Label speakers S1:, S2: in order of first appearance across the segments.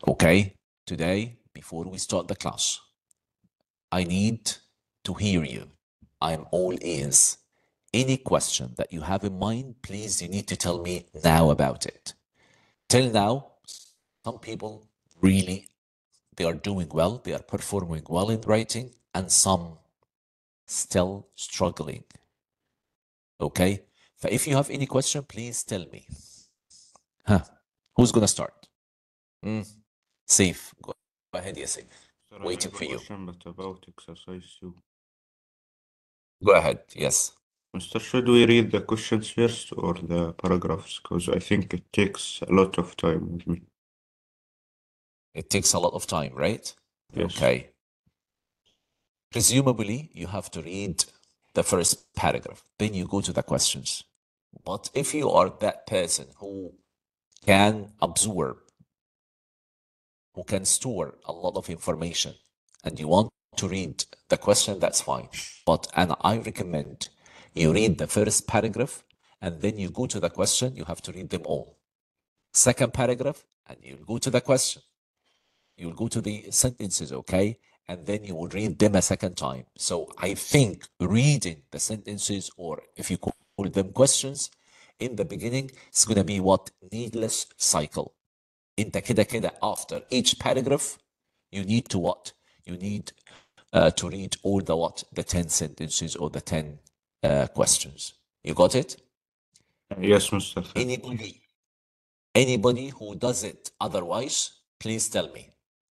S1: Okay, today, before we start the class, I need to hear you. I'm all ears. Any question that you have in mind, please, you need to tell me now about it. Till now, some people really, they are doing well, they are performing well in writing, and some still struggling. Okay? So if you have any question, please tell me. Huh. Who's gonna start? Safe. Go ahead, yes, Safe.
S2: Sir, I
S1: Waiting
S2: have a
S1: for you.
S2: question, but about exercise 2.
S1: Go ahead, yes.
S2: Mister, should we read the questions first or the paragraphs? Because I think it takes a lot of time with me.
S1: It takes a lot of time, right?
S2: Yes.
S1: Okay. Presumably, you have to read the first paragraph, then you go to the questions. But if you are that person who can absorb, who can store a lot of information, and you want to read the question, that's fine. And I recommend you read the first paragraph, and then you go to the question, you have to read them all. Second paragraph, and you'll go to the question. You'll go to the sentences, okay? And then you will read them a second time. So I think reading the sentences, or if you call them questions, in the beginning, it's going to be what? Needless cycle. انت كده after each paragraph, you need to what? You need to read all the what? The 10 sentences or the 10 questions. You got it?
S2: Yes, Mr.
S1: Anybody who does it otherwise, please tell me.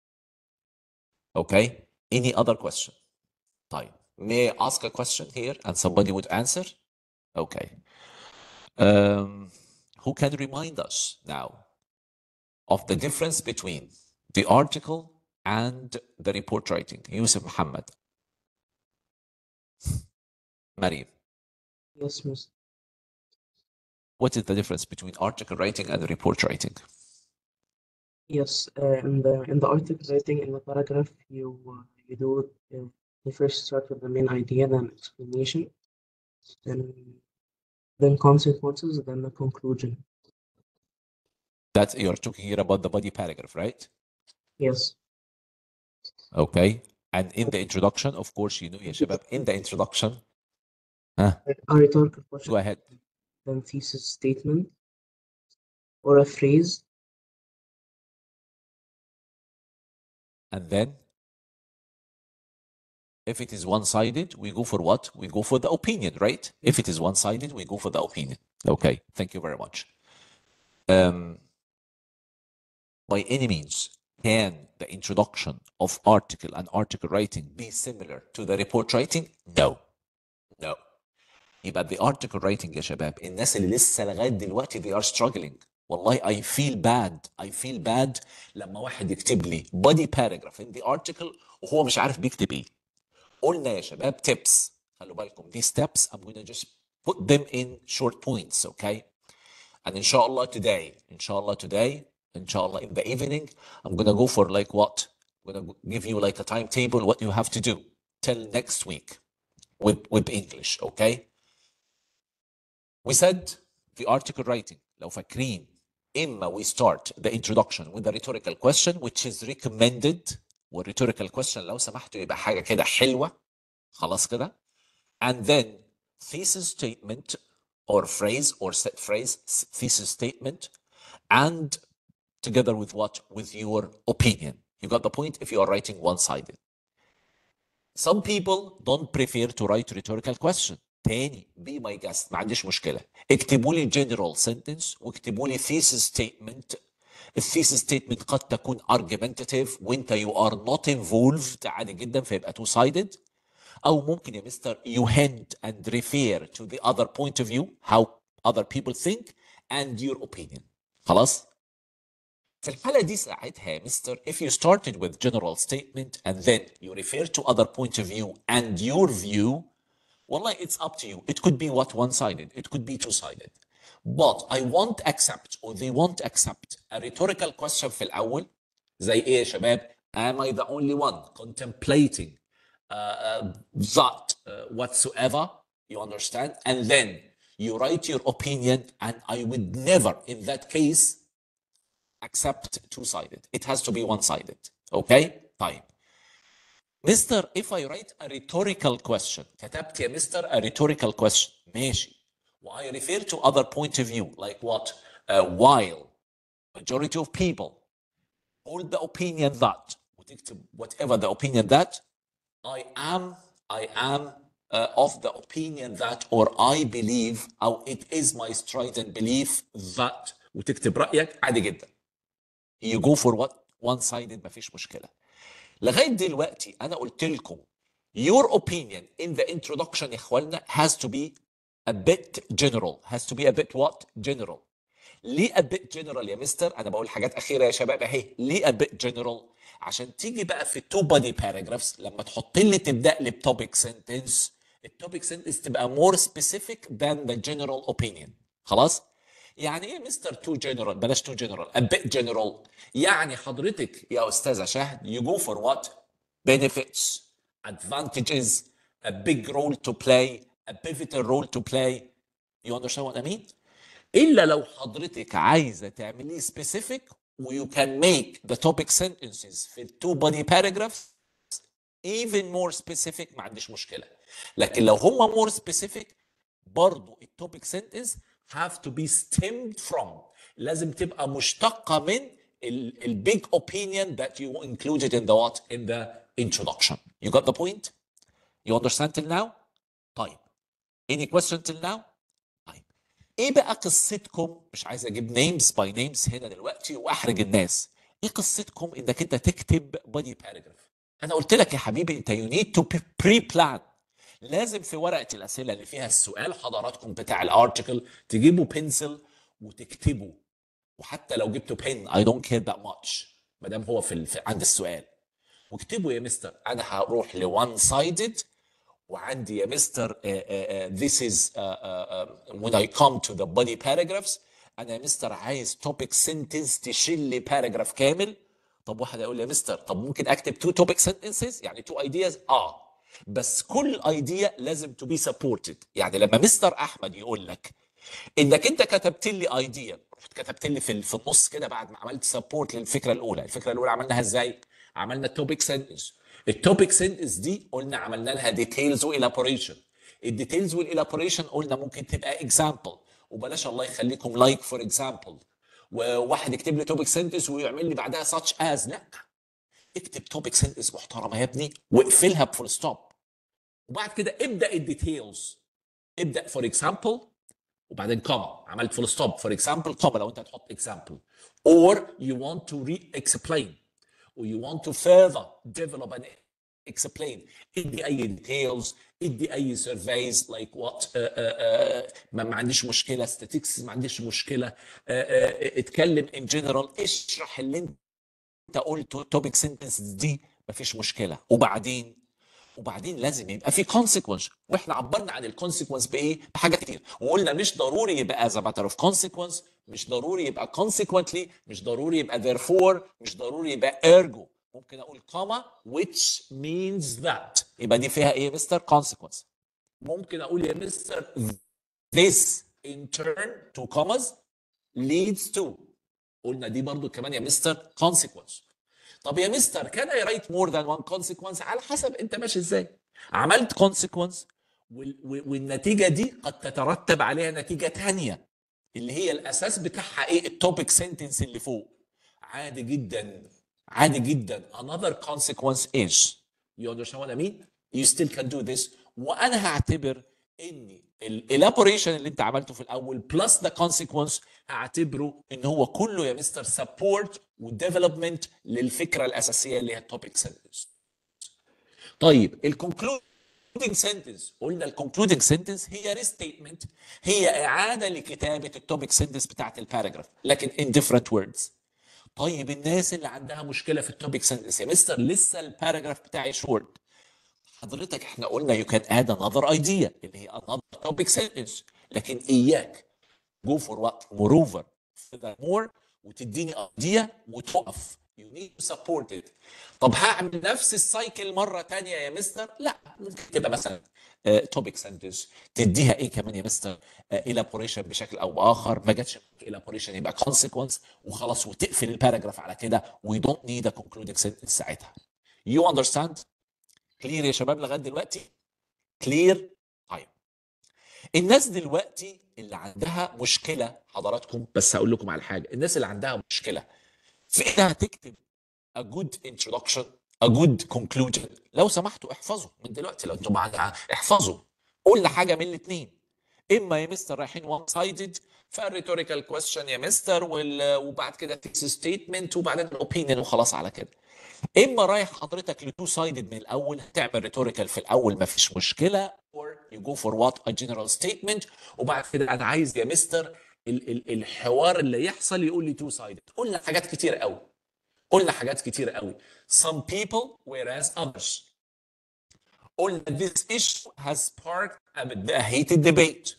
S1: Okay? Any other question? طيب. May I ask a question here and somebody would answer? Okay. Who can remind us now of the difference between the article and the report writing? Yusuf Muhammad. Maryam.
S3: Yes, Miss.
S1: What is the difference between article writing and report writing?
S3: Yes, in the article writing, in the paragraph, you do you first start with the main idea, then explanation, then consequences, then the conclusion.
S1: That you're talking here about the body paragraph, right?
S3: Yes.
S1: Okay. And in the introduction, of course, you know, ya shabab, in the introduction,
S3: A rhetorical question.
S1: go ahead.
S3: Then thesis statement or a phrase.
S1: And then, if it is one-sided, we go for what? We go for the opinion, right? If it is one-sided, we go for the opinion. Okay, thank you very much. By any means, can the introduction of article and article writing be similar to the report writing? No. No. يبقى the article writing يا شباب الناس اللي لسه لغايه دلوقتي they are struggling. والله I feel bad لما واحد يكتب لي body paragraph in the article وهو مش عارف بيكتب ايه. قلنا يا شباب tips. خلوا بالكم these steps I'm going to just put them in short points, okay? And inshallah today, inshallah in the evening, I'm going to go for like what? I'm going to give you like a timetable, what you have to do till next week with English, okay? We said the article writing, لو فاكرين, إما we start the introduction with the rhetorical question, which is recommended, والrhetorical question لو سمحتوا يبقى حاجة كده حلوة, خلاص كده, and then thesis statement or phrase or set phrase, thesis statement, and together with what? With your opinion. You got the point if you are writing one-sided. Some people don't prefer to write rhetorical question. تاني, be my guest, ما عنديش مشكلة. اكتبوا لي general sentence واكتبوا لي thesis statement. الثيسيس statement قد تكون argumentative وانت you are not involved عادي جدا فيبقى two sided. أو ممكن يا مستر you hint and refer to the other point of view, how other people think, and your opinion. خلاص؟ في الحالة دي ساعتها يا مستر if you started with general statement and then you refer to other point of view and your view, والله it's up to you. It could be what one-sided, it could be two-sided. But I won't accept or they won't accept a rhetorical question في الأول زي إيه يا شباب؟ Am I the only one contemplating that whatsoever? You understand? And then you write your opinion, and I would never, in that case, accept two-sided. It has to be one-sided. Okay? طيب. Mister, if I write a rhetorical question, كتبت يا Mister a rhetorical question. ماشي. I refer to other point of view, like what? While majority of people hold the opinion that, وتكتب whatever the opinion that, I am of the opinion that, or I believe, أو it is my strident belief that, وتكتب رأيك عادي جدا. You go for what? One-sided مفيش مشكلة. لغاية دلوقتي أنا قلت لكم your opinion in the introduction يا إخواننا has to be a bit general. Has to be a bit what? General. ليه a bit general يا مستر؟ أنا بقول حاجات أخيرة يا شباب أهي. ليه a bit general؟ عشان تيجي بقى في two body paragraphs لما تحط لي تبدأ لي بtopic sentence، التوبيك sentence تبقى more specific than the general opinion. خلاص؟ يعني ايه مستر تو جنرال؟ بلاش تو جنرال، a bit general. يعني حضرتك يا استاذه شهد you go for what? benefits, advantages, a big role to play, a pivotal role to play. You understand what I mean? الا لو حضرتك عايزه تعمليه specific و you can make the topic sentences في two body paragraphs even more specific ما عنديش مشكله. لكن لو هم more specific برضو التوبيك sentence have to be stemmed from، لازم تبقى مشتقة من ال big opinion that you included in the what? In the introduction. You got the point? You understand till now? طيب. Any question till now? طيب. ايه بقى قصتكم؟ مش عايز اجيب names by names هنا دلوقتي واحرج الناس. ايه قصتكم انك انت تكتب body paragraph؟ انا قلت لك يا حبيبي انت you need to pre-plan. لازم في ورقه الاسئله اللي فيها السؤال حضراتكم بتاع الارتكل تجيبوا بنسل وتكتبوا، وحتى لو جبتوا بين I don't care that much ما دام هو في عند السؤال، واكتبوا يا مستر انا هروح ل one sided وعندي يا مستر this is when I come to the body paragraphs انا يا مستر عايز topic sentence تشيل لي باراجراف كامل. طب واحد يقول لي يا مستر طب ممكن اكتب two topic sentences يعني two ideas؟ بس كل ايديا لازم تو بي سبورتد. يعني لما مستر احمد يقول لك انك انت كتبت لي ايديا، كتبت لي في النص كده بعد ما عملت سبورت للفكره الاولى، الفكره الاولى عملناها ازاي؟ عملنا توبيك سنتنس. التوبيك سنتنس دي قلنا عملنا لها ديتيلز والابوريشن. الديتيلز والابوريشن قلنا ممكن تبقى اكزامبل، وبلاش الله يخليكم لايك فور اكزامبل، وواحد يكتب لي توبيك سنتنس ويعمل لي بعدها such as. لا، اكتب توبيك سنتنس محترمه يا ابني واقفلها بفول ستوب، وبعد كده ابدا الديتيلز. ابدا فور اكزامبل وبعدين كوما، عملت فول ستوب فور اكزامبل كوما لو انت هتحط اكزامبل، or you want to re-explain or you want to further develop and explain. ادي اي ديتيلز، ادي اي سيرفيز لايك وات، ما عنديش مشكله، statistics ما عنديش مشكله، اتكلم ان جنرال، اشرح اللي انت قلته توبيك سنتنس دي مفيش مشكله. وبعدين لازم يبقى في consequence، واحنا عبرنا عن الكونسيكونس بايه؟ بحاجات كتير، وقلنا مش ضروري يبقى as a matter of consequence، مش ضروري يبقى consequently، مش ضروري يبقى therefore، مش ضروري يبقى ergo. ممكن اقول comma which means that، يبقى دي فيها ايه يا مستر؟ consequence. ممكن اقول يا مستر this in turn to commas leads to، قلنا دي برضو كمان يا مستر consequence. طب يا مستر كان I write more than one consequence؟ على حسب انت ماشي ازاي. عملت consequence والنتيجه دي قد تترتب عليها نتيجه ثانيه اللي هي الاساس بتاعها ايه؟ التوبيك سنتنس اللي فوق. عادي جدا، عادي جدا. another consequence is، you understand what I mean? you still can do this. وانا هعتبر ان الالابوريشن اللي انت عملته في الاول بلس ذا كونسيكونس هعتبره ان هو كله يا مستر سبورت وديفلوبمنت للفكره الاساسيه اللي هي التوبيك سنتنس. طيب الكونكلودنج سنتنس، قلنا الكونكلودنج سنتنس هي ريستيتمنت، هي اعاده لكتابه التوبيك سنتنس بتاعت الباراجراف لكن in different words. طيب الناس اللي عندها مشكله في التوبيك سنتنس، يا مستر لسه الباراجراف بتاعي شورت، حضرتك احنا قلنا you can add another idea اللي هي another topic sentence، لكن اياك go for what moreover furthermore وتديني idea وتقف. you need to support it. طب هعمل نفس السايكل مره تانية يا مستر؟ لا، ممكن تبقى مثلا توبيك سنتنس، تديها ايه كمان يا مستر؟ elaboration بشكل او باخر، ما جاتش elaboration يبقى consequence وخلاص، وتقفل الباراجراف على كده. we don't need a concluding sentence ساعتها. you understand؟ كلير يا شباب لغايه دلوقتي؟ كلير؟ طيب الناس دلوقتي اللي عندها مشكله حضراتكم، بس هقول لكم على حاجه، الناس اللي عندها مشكله في انها تكتب a good introduction a good conclusion، لو سمحتوا احفظوا من دلوقتي، لو انتم احفظوا. قلنا حاجه من الاثنين، اما يا مستر رايحين وان سايدد فالريتوريكال كويستشن يا مستر وبعد كده تكس ستيتمنت وبعدين الاوبينيون وخلاص على كده، اما رايح حضرتك لتو سايدد من الاول، هتعمل ريتوريكال في الاول ما فيش مشكله، or you go for what a general statement، وبعد كده انا عايز يا مستر الحوار اللي يحصل يقول لي تو سايدد. قلنا حاجات كتير قوي، قلنا حاجات كتير قوي. some people whereas others. قلنا this issue has sparked a heated debate.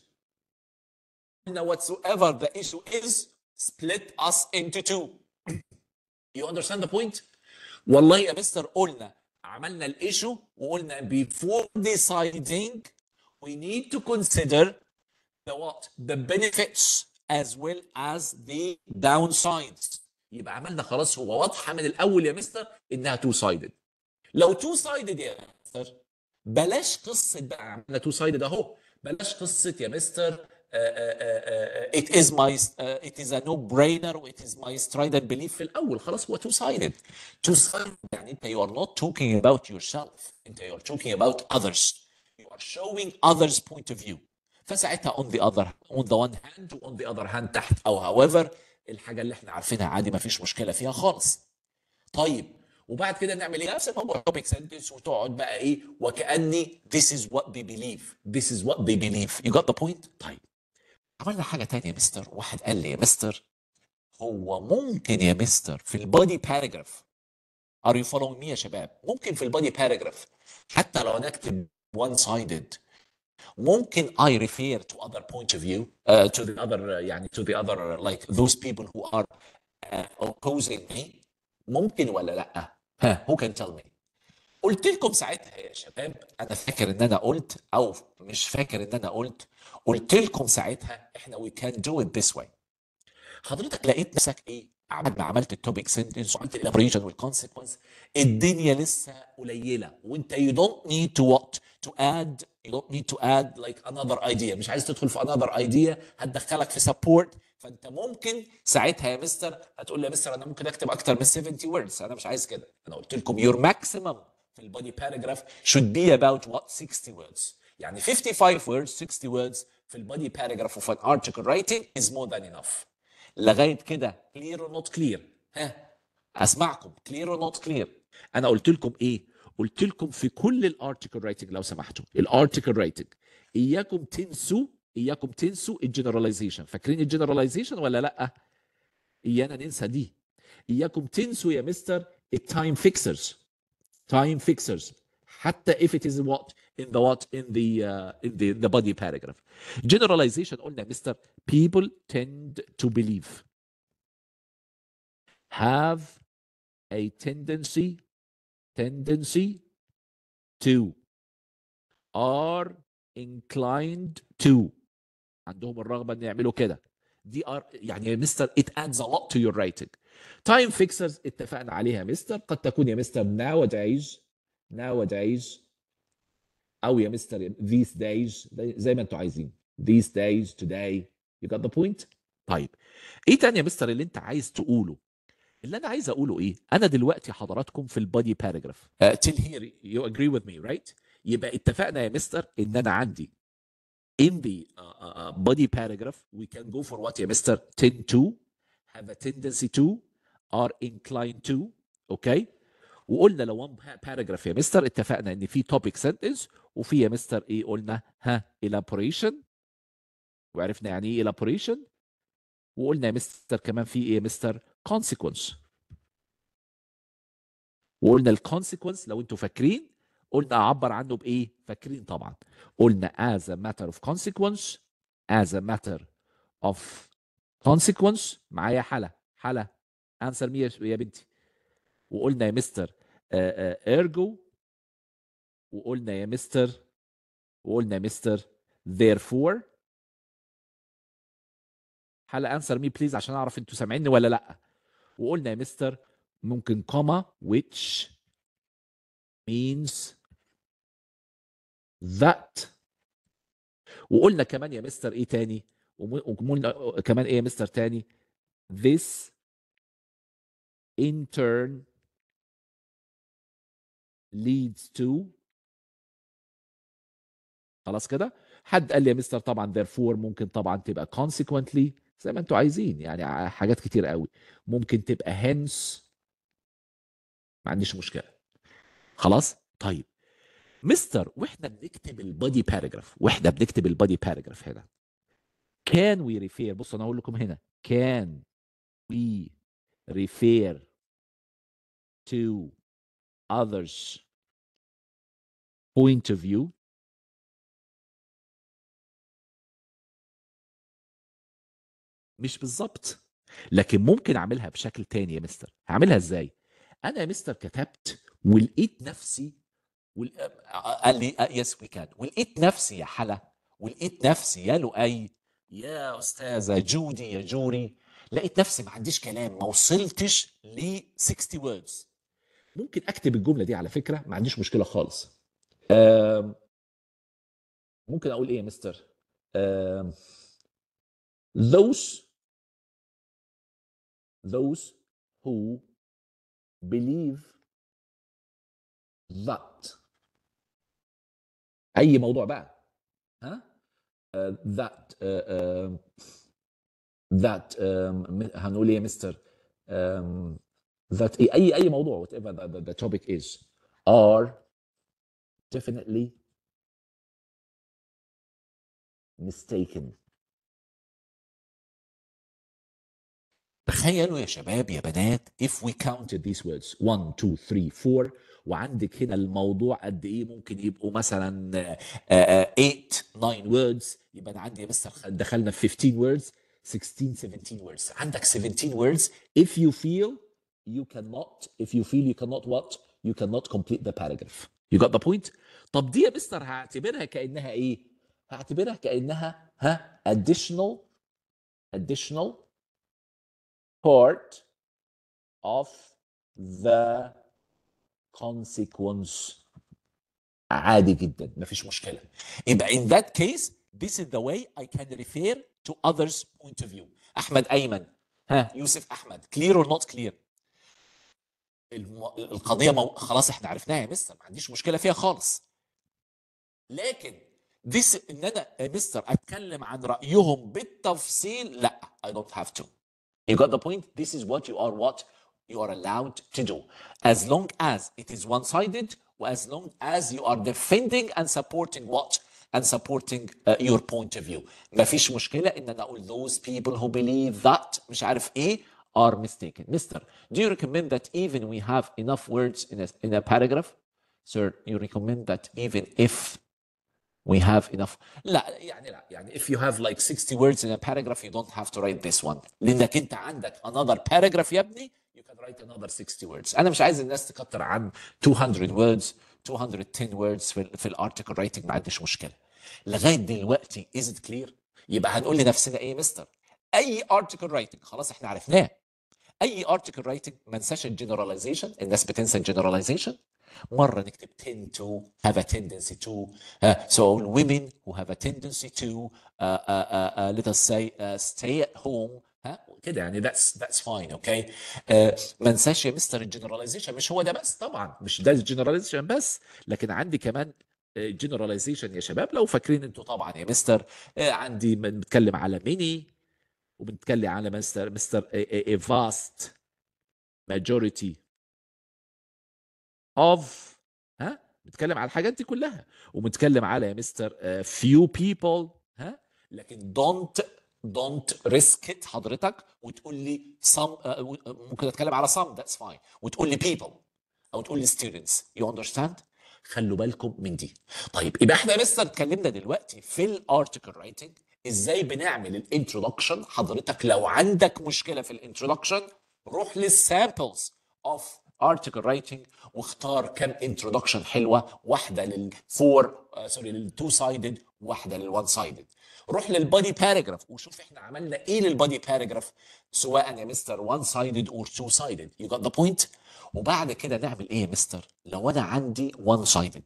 S1: قلنا whatsoever the issue is split us into two. you understand the point؟ والله يا مستر قلنا عملنا الايشو وقلنا before deciding we need to consider the what? The benefits as well as the downsides. يبقى عملنا خلاص، هو واضحه من الاول يا مستر انها تو سايدد. لو تو سايدد يا مستر بلاش قصه بقى عملنا تو سايدد اهو، بلاش قصه يا مستر it is a no brainer و it is my strident belief في الاول. خلاص هو two sided. two sided يعني انت you are not talking about yourself، انت you are talking about others. you are showing others point of view. فساعتها on the one hand و on the other hand تحت او however الحاجه اللي احنا عارفينها عادي ما فيش مشكله فيها خالص. طيب وبعد كده نعمل ايه؟ نفس الموضوع توبيك سنتنس، وتقعد بقى ايه وكاني this is what they believe this is what they believe. you got the point؟ طيب عملنا حاجه تانية يا مستر. واحد قال لي يا مستر هو ممكن يا مستر في البودي باراجراف، ار يو فولوينج مي يا شباب؟ ممكن في البودي باراجراف حتى لو نكتب one sided ممكن I refer to other point of view to the other يعني to the other like those people who are opposing me. ممكن ولا لا؟ ها who can tell me؟ قلت لكم ساعتها يا شباب، انا فاكر ان انا قلت او مش فاكر ان انا قلت لكم ساعتها احنا we can do it this way. حضرتك لقيت نفسك ايه؟ بعد ما عملت التوبيك سنتنس وعملت الابريشن والكونسيكونس الدنيا لسه قليله، وانت you don't need to what to add you don't need to add like another idea، مش عايز تدخل في another idea هتدخلك في support. فانت ممكن ساعتها يا مستر هتقول لي يا مستر انا ممكن اكتب اكتر من 70 words، انا مش عايز كده. انا قلت لكم your maximum في البودي باراجراف should be about what 60 words، يعني 55 words 60 words في البودي باراجراف وفي الارتكل رايتنج is more than enough. لغايه كده clear or not clear؟ ها اسمعكم clear or not clear؟ انا قلت لكم ايه؟ قلت لكم في كل الارتكل رايتنج لو سمحتوا الارتكل رايتنج اياكم تنسوا الجنراليزيشن. فاكرين الجنراليزيشن ولا لا؟ ايانا ننسى دي. اياكم تنسوا يا مستر التايم فيكسرز. time fixers حتى if it is what in the body paragraph. generalization قلنا مستر people tend to believe have a tendency to are inclined to عندهم الرغبة ان يعملوا كده. دي are يعني يا مستر it adds a lot to your writing. time fixers اتفقنا عليها يا مستر، قد تكون يا مستر nowadays او يا مستر these days زي ما انتوا عايزين these days today. you got the point؟ طيب ايه تاني يا مستر اللي انت عايز تقوله؟ اللي انا عايز اقوله ايه؟ انا دلوقتي حضراتكم في البادي باراجراف till here you agree with me right؟ يبقى اتفقنا يا مستر ان انا عندي in the body paragraph we can go for what يا مستر؟ tend to have a tendency to are inclined to. اوكي وقلنا لو one paragraph يا مستر اتفقنا ان في topic sentence وفي يا مستر ايه؟ قلنا elaboration، وعرفنا يعني ايه elaboration، وقلنا يا مستر كمان في ايه يا مستر؟ consequence. وقلنا الكونسيكونس لو انتوا فاكرين قلنا اعبر عنه بايه؟ فاكرين طبعا. قلنا as a matter of consequence معايا حلا انسر مي يا بنتي. وقلنا يا مستر ergo، وقلنا يا مستر therefore. حل answer me please عشان اعرف انتوا سامعيني ولا لا. وقلنا يا مستر ممكن comma which means that. وقلنا كمان يا مستر ايه تاني؟ وقلنا كمان ايه يا مستر تاني؟ this in turn leads to. خلاص كده. حد قال لي يا مستر طبعا therefore ممكن طبعا تبقى consequently زي ما انتوا عايزين، يعني حاجات كتير قوي. ممكن تبقى hence، ما عنديش مشكله. خلاص طيب مستر، واحنا بنكتب البادي باراجراف هنا can we refer، بص انا هقول لكم هنا can we refer to others point of view. مش بالظبط، لكن ممكن اعملها بشكل تاني يا مستر. هعملها ازاي؟ انا يا مستر كتبت ولقيت نفسي قال لي يس وي كان، ولقيت نفسي يا حلا، ولقيت نفسي يا لؤي، يا استاذه جودي، يا جوري، لقيت نفسي ما عنديش كلام، ما وصلتش ل 60 words. ممكن اكتب الجمله دي على فكره، ما عنديش مشكله خالص. ممكن اقول ايه يا مستر؟ those who believe that. اي موضوع بقى، ها؟ that that هنقول ايه يا مستر؟ that اي موضوع whatever the topic is are definitely mistaken. تخيلوا يا شباب يا بنات if we counted these words 1 2 3 4، وعندك هنا الموضوع قد ايه؟ ممكن يبقوا مثلا 8 9 words، يبقى انا عندي يا مستر دخلنا في 15 words 16 17 words. عندك 17 words. if you feel you cannot what you cannot complete the paragraph. you got the point. طب دي يا مستر هعتبرها كانها ايه؟ هعتبرها كانها additional part of the consequence. عادي جدا، مفيش مشكلة. يبقى in that case this is the way I can refer to others point of view. أحمد أيمن، يوسف أحمد، clear or not clear؟ القضية خلاص احنا عرفناها يا مستر، ما عنديش مشكلة فيها خالص. لكن this ان انا يا مستر اتكلم عن رأيهم بالتفصيل، لا I don't have to. You got the point? This is what you are allowed to do, as long as it is one-sided, or as long as you are defending and supporting your point of view. ما فيش مشكلة إن أنا أقول those people who believe that مش عارف إيه are mistaken. Mister, do you recommend that even we have enough words in a paragraph? Sir, you recommend that even if we have enough. لا يعني if you have like 60 words in a paragraph you don't have to write this one، لانك انت عندك another paragraph يا ابني you can write another 60 words. انا مش عايز الناس تكتر عن 200 words 210 words في الارتكل رايتنج، ما عنديش مشكله. لغايه دلوقتي is it clear؟ يبقى هنقول لنفسنا ايه يا مستر؟ اي article writing خلاص احنا عرفناه. اي article writing ما ننساش الجنراليزيشن، الناس بتنسى الجنراليزيشن. مرة نكتب tend to, have a tendency to. So women who have a tendency to let us say stay at home كده يعني that's fine okay. ما انساش يا مستر الجنراليزيشن، مش هو ده بس طبعا، مش ده الجنراليزيشن بس، لكن عندي كمان جنراليزيشن يا شباب لو فاكرين انتوا طبعا يا مستر. عندي بنتكلم على ميني، وبنتكلم على مستر a vast majority of. بنتكلم على الحاجات دي كلها، وبنتكلم على يا مستر few people. لكن don't risk it حضرتك وتقول لي some. ممكن اتكلم على some that's fine وتقول لي people او تقول لي students. you understand؟ خلوا بالكم من دي. طيب يبقى احنا يا مستر اتكلمنا دلوقتي في الارتكل رايتنج ازاي بنعمل الانترودكشن. حضرتك لو عندك مشكله في الانترودكشن روح للسامبلز of article writing واختار كم introduction حلوه، واحده للفور للتو سايدد، واحده للوان سايدد. روح للبادي باراجراف وشوف احنا عملنا ايه للبادي باراجراف، سواء يا مستر وان سايدد اور تو سايدد. يو جوت ذا بوينت. وبعد كده نعمل ايه يا مستر؟ لو انا عندي وان سايدد،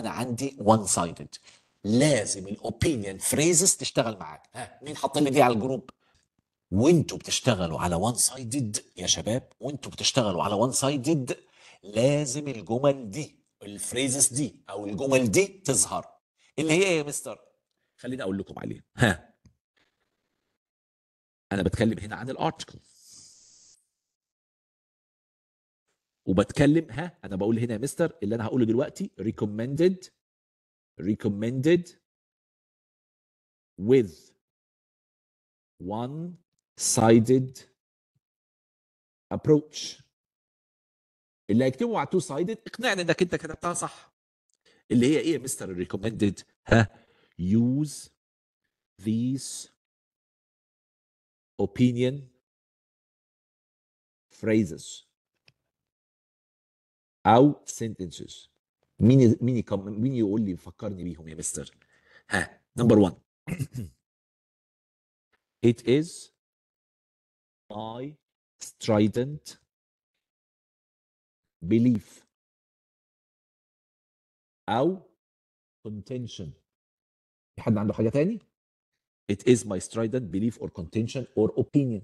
S1: لازم الاوبينيون فريزز تشتغل معاك. ها، مين حاط لي دي على الجروب؟ وانتوا بتشتغلوا على وان سايدد يا شباب، لازم الجمل دي، الفريزز دي او الجمل دي تظهر، اللي هي يا مستر خليني اقول لكم عليها. ها، انا بتكلم هنا عن الارتكل، وبتكلم انا بقول هنا يا مستر اللي انا هقوله دلوقتي recommended with one sided approach. اللي هيكتبه على تو سايدد اقنعني انك انت كتبتها صح. اللي هي ايه يا مستر الريكومندد؟ use these opinion phrases او sentences. مين يقول لي فكرني بيهم يا مستر؟ نمبر 1 it is my strident belief او contention. في حد عنده حاجه تاني؟ it is my strident belief or contention or opinion.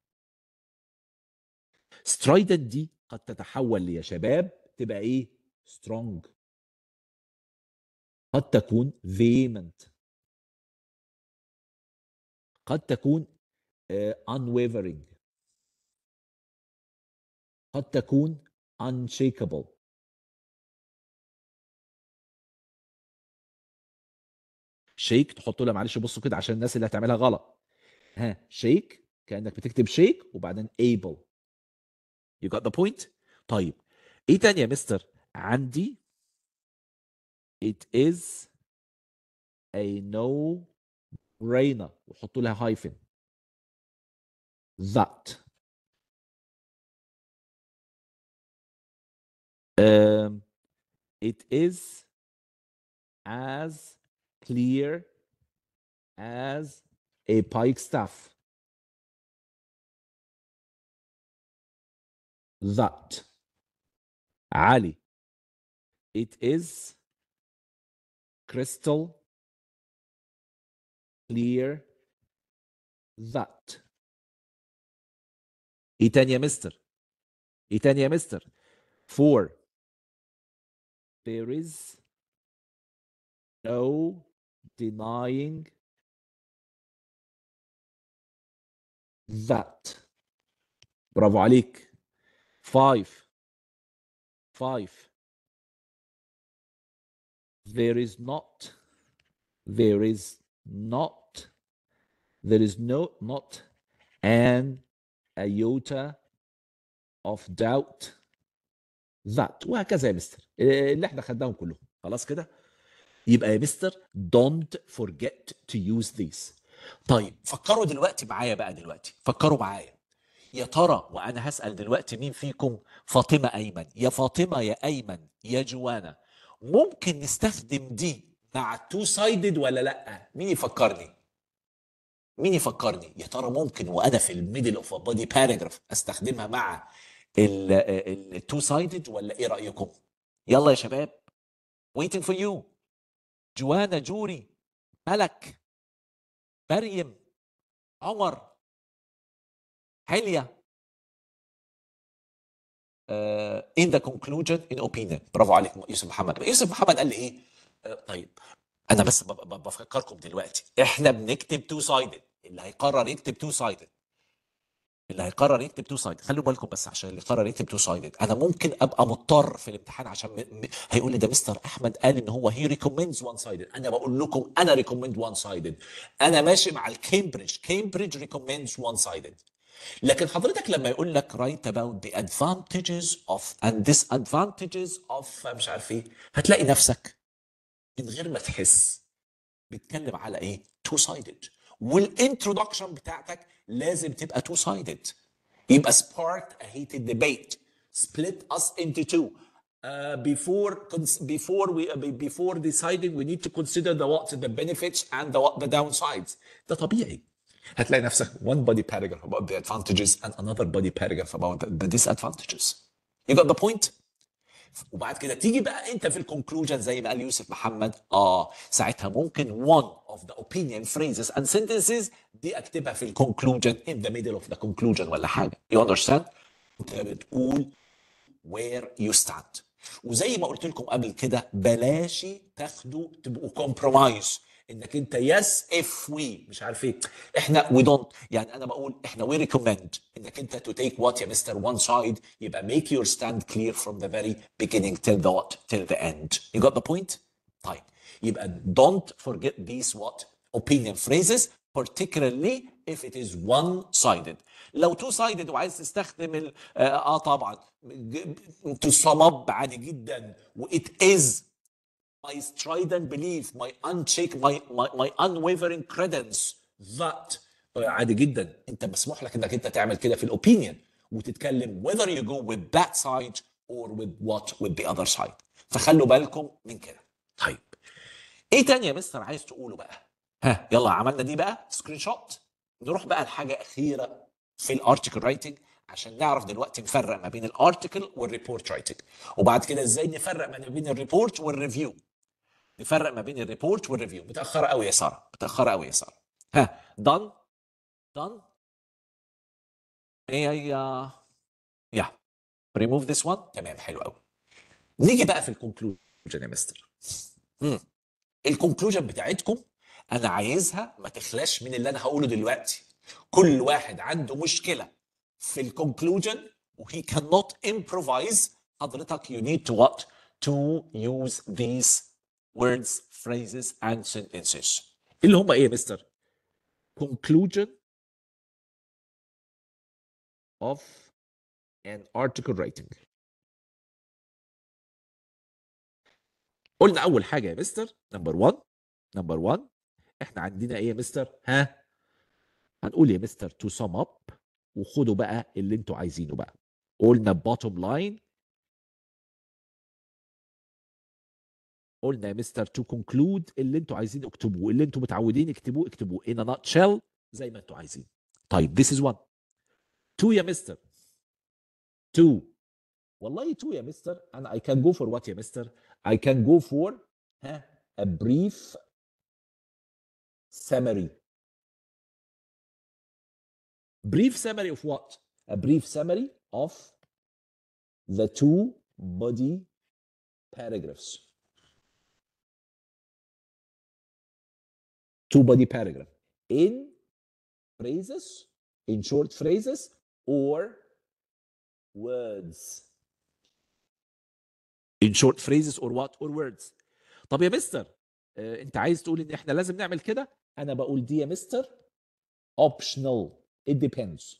S1: strident دي قد تتحول يا شباب تبقى ايه؟ strong. قد تكون vehement. قد تكون unwavering. قد تكون unshakable. شيك تحط لها، معلش بصوا كده عشان الناس اللي هتعملها غلط. شيك كانك بتكتب شيك وبعدين able. You got the point؟ طيب ايه تاني يا مستر؟ عندي it is a no brainer وحطوا لها هايفن. that it is as clear as a pikestaff. that علي it is crystal clear that. ايه تاني يا مستر؟ for there is no denying that. برافو عليك. 5 there is not an iota of doubt that. وهكذا يا مستر اللي احنا خدناهم كلهم. خلاص كده يبقى يا مستر don't forget to use these. طيب فكروا دلوقتي معايا يا ترى، وانا هسأل دلوقتي مين فيكم فاطمة ايمن، يا فاطمة يا ايمن يا جوانا، ممكن نستخدم دي مع التو سايدد ولا لا؟ مين يفكرني يا ترى ممكن وانا في الميدل اوف بادي باراجراف استخدمها مع التو سايدد ولا ايه رايكم؟ يلا يا شباب waiting for you. جوانا، جوري، ملك، مريم، عمر، حلية. in the conclusion in opinion. برافو عليك يوسف محمد قال لي ايه؟ طيب انا بس بفكركم دلوقتي احنا بنكتب تو سايدد. اللي هيقرر يكتب تو سايدد خلوا بالكم بس، عشان اللي قرر يكتب تو سايدد انا ممكن ابقى مضطر في الامتحان عشان هيقول لي ده مستر احمد قال ان هو هي ريكومندز وان سايدد. انا بقول لكم انا ريكومند وان سايدد، انا ماشي مع كامبريدج ريكومندز وان سايدد. لكن حضرتك لما يقول لك write about the advantages of and disadvantages of مش عارف ايه، هتلاقي نفسك من غير ما تحس بيتكلم على ايه؟ تو سايدد. والانترودكشن بتاعتك لازم تبقى تو سايدد. يبقى spark a heated debate split us into two. Before deciding we need to consider the benefits and the downsides. ده طبيعي. هتلاقي نفسك one body paragraph about the advantages and another body paragraph about the disadvantages. You got the point? وبعد كده تيجي بقى انت في الكونكلوجن زي ما قال يوسف محمد ساعتها ممكن one of the opinion phrases and sentences دي اكتبها في الكونكلوجن in the middle of the conclusion ولا حاجه. You understand؟ انت بتقول where you stand. وزي ما قلت لكم قبل كده بلاش تاخدوا تبقوا كومبرومايز انك انت يس اف وي مش عارف ايه احنا we don't يعني انا بقول احنا we recommend انك انت to take what يا مستر one side يبقى make your stand clear from the very beginning till the end. You got the point? طيب يبقى don't forget these what opinion phrases particularly if it is one-sided. لو two-sided وعايز تستخدم طبعا to sum up عادي جدا و it is my strident belief my unwavering credence that عادي جدا انت مسموح لك انك انت تعمل كده في الاوبينيون وتتكلم whether you go with that side or with the other side. فخلوا بالكم من كده. طيب ايه تاني يا مستر عايز تقوله بقى؟ يلا عملنا دي بقى سكرين شوت. نروح بقى لحاجه اخيره في الارتكل رايتنج عشان نعرف دلوقتي نفرق ما بين الارتكل والريبورت رايتنج وبعد كده ازاي نفرق ما بين الريبورت والريفيو. نفرق ما بين الريبورت والريفيو. متاخره قوي يا ساره متاخره قوي يا ساره. done yeah remove this one. تمام حلو قوي. نيجي بقى في الكونكلوجن يا مستر. الكونكلوجن بتاعتكم انا عايزها ما تخلاش من اللي انا هقوله دلوقتي. كل واحد عنده مشكله في الكونكلوجن وهي cannot improvise. حضرتك you need to what to use these words phrases and sentences اللي هم ايه يا مستر؟ conclusion of an article writing. قلنا اول حاجه يا مستر نمبر 1 احنا عندنا ايه يا مستر؟ هنقول يا مستر to sum up وخدوا بقى اللي انتوا عايزينه بقى. قلنا bottom line. قلنا يا مستر to conclude اللي انتوا عايزين اكتبوه اللي انتوا متعودين اكتبوه in a nutshell زي ما انتوا عايزين. طيب this is one. 2 يا مستر 2 والله 2 يا مستر انا I can go for what يا مستر؟ I can go for a brief summary. Brief summary of what? A brief summary of the 2 body paragraphs. 2 body paragraph in phrases, in short phrases or words. In short phrases or what? Or words. طب يا مستر انت عايز تقول ان احنا لازم نعمل كده؟ انا بقول دي يا مستر optional. It depends.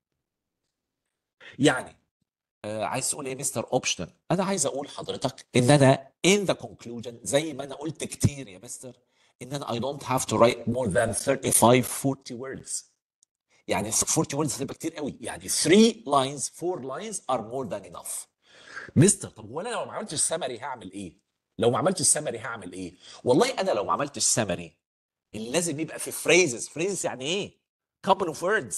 S1: يعني عايز تقول ايه يا مستر اوبشنال؟ انا عايز اقول حضرتك ان انا in the conclusion زي ما انا قلت كتير يا مستر ان انا I don't have to write more than 35-40 words. يعني 40 words هتبقى كتير قوي. يعني 3 lines 4 lines are more than enough. مستر طب هو انا لو ما عملتش السمري هعمل ايه؟ لو ما عملتش السمري هعمل ايه؟ والله انا لو ما عملتش السمري اللي لازم يبقى في phrases يعني ايه؟ couple of words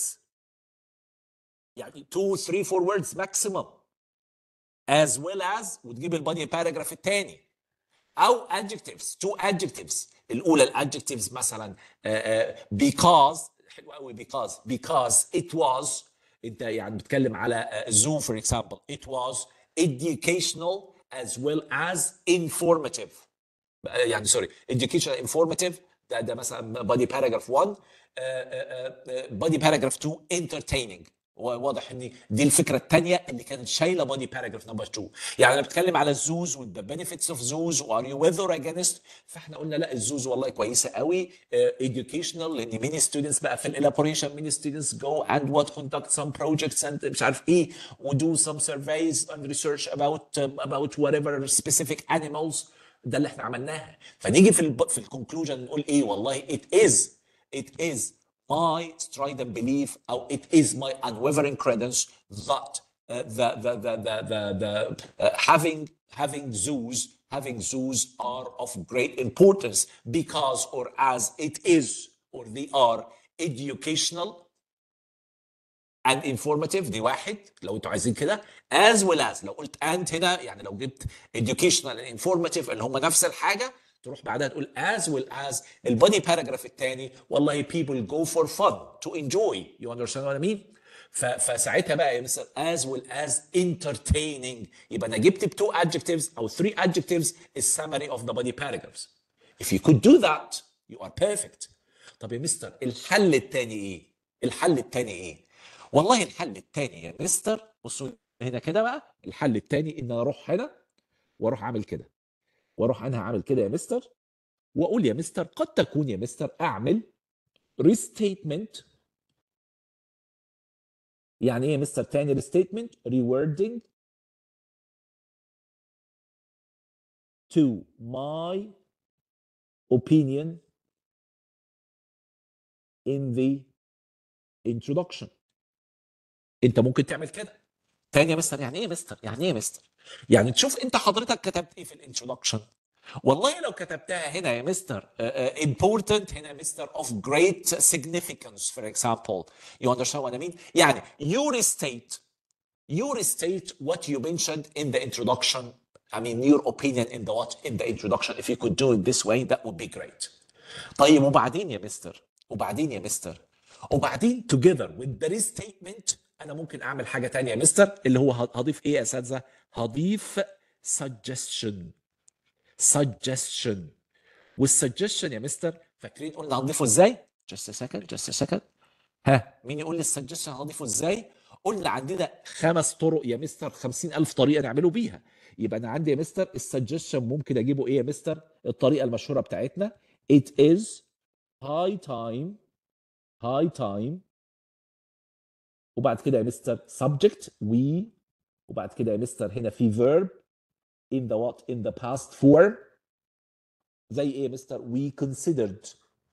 S1: يعني 2 3 4 words maximum as well as وتجيب البادي باراجراف الثاني او adjectives 2 adjectives. الاولى الادجكتيفز مثلا because حلو قوي because it was انت يعني بتتكلم على zoo for example it was educational as well as informative. يعني سوري educational informative ده مثلا body paragraph 1 body paragraph 2 entertaining. واضح ان دي الفكره الثانيه اللي كانت شايله بودي باراجراف نمبر 2. يعني انا بتكلم على الزوز والذا بنفيتس اوف زوز وار يو وذ اور اجينست. فاحنا قلنا لا الزوز والله كويسه قوي educational لان ميني ستودنتس بقى في الالابوريشن ميني ستودنتس جو اند وات كوندكت سم بروجكتس اند مش عارف ايه ودو سم سيرفيز اند ريسيرش about whatever specific animals. ده اللي احنا عملناها. فنيجي في الكونكلوجن نقول ايه والله it is my strident belief or it is my unwavering credence that having zoos are of great importance because or as it is or they are educational and informative. دي واحد لو انتوا عايزين كده. as well as لو قلت and هنا يعني لو جبت educational and informative اللي هم نفس الحاجه تروح بعدها تقول as well as البودي باراجراف الثاني والله people go for fun to enjoy. you understand what I mean؟ فساعتها بقى يا مستر as well as entertaining يبقى انا جبت two adjectives او three adjectives is summary of the body paragraphs. if you could do that you are perfect. طب يا مستر الحل الثاني ايه؟ الحل الثاني ايه؟ والله الحل الثاني يا مستر بصوا هنا كده بقى. الحل الثاني ان انا اروح هنا واروح اعمل كده واروح انا هعمل كده يا مستر واقول يا مستر قد تكون يا مستر اعمل restatement. يعني ايه يا مستر تاني restatement؟ rewording to my opinion in the introduction. انت ممكن تعمل كده تاني يا مستر. يعني ايه يا مستر؟ يعني ايه يا مستر؟ يعني تشوف انت حضرتك كتبت ايه في الانترودكشن. والله لو كتبتها هنا يا مستر important هنا يا مستر of great significance for example. you understand what I mean؟ يعني you restate what you mentioned in the introduction. I mean your opinion in the what in the introduction. if you could do it this way that would be great. طيب وبعدين يا مستر وبعدين together with the restatement انا ممكن اعمل حاجه تانية يا مستر اللي هو هضيف ايه يا اساتذه؟ هضيف suggestion. والسجشن يا مستر فاكرين قلنا هنضيفه ازاي؟ just a second. ها مين يقول لي السجشن هنضيفه ازاي؟ قلنا عندنا 5 طرق يا مستر، 50,000 طريقه نعمله بيها. يبقى انا عندي يا مستر السجشن ممكن اجيبه ايه يا مستر؟ الطريقه المشهوره بتاعتنا it is high time وبعد كده يا مستر subject we وبعد كده يا مستر هنا في verb in the what in the past form زي ايه يا مستر؟ we considered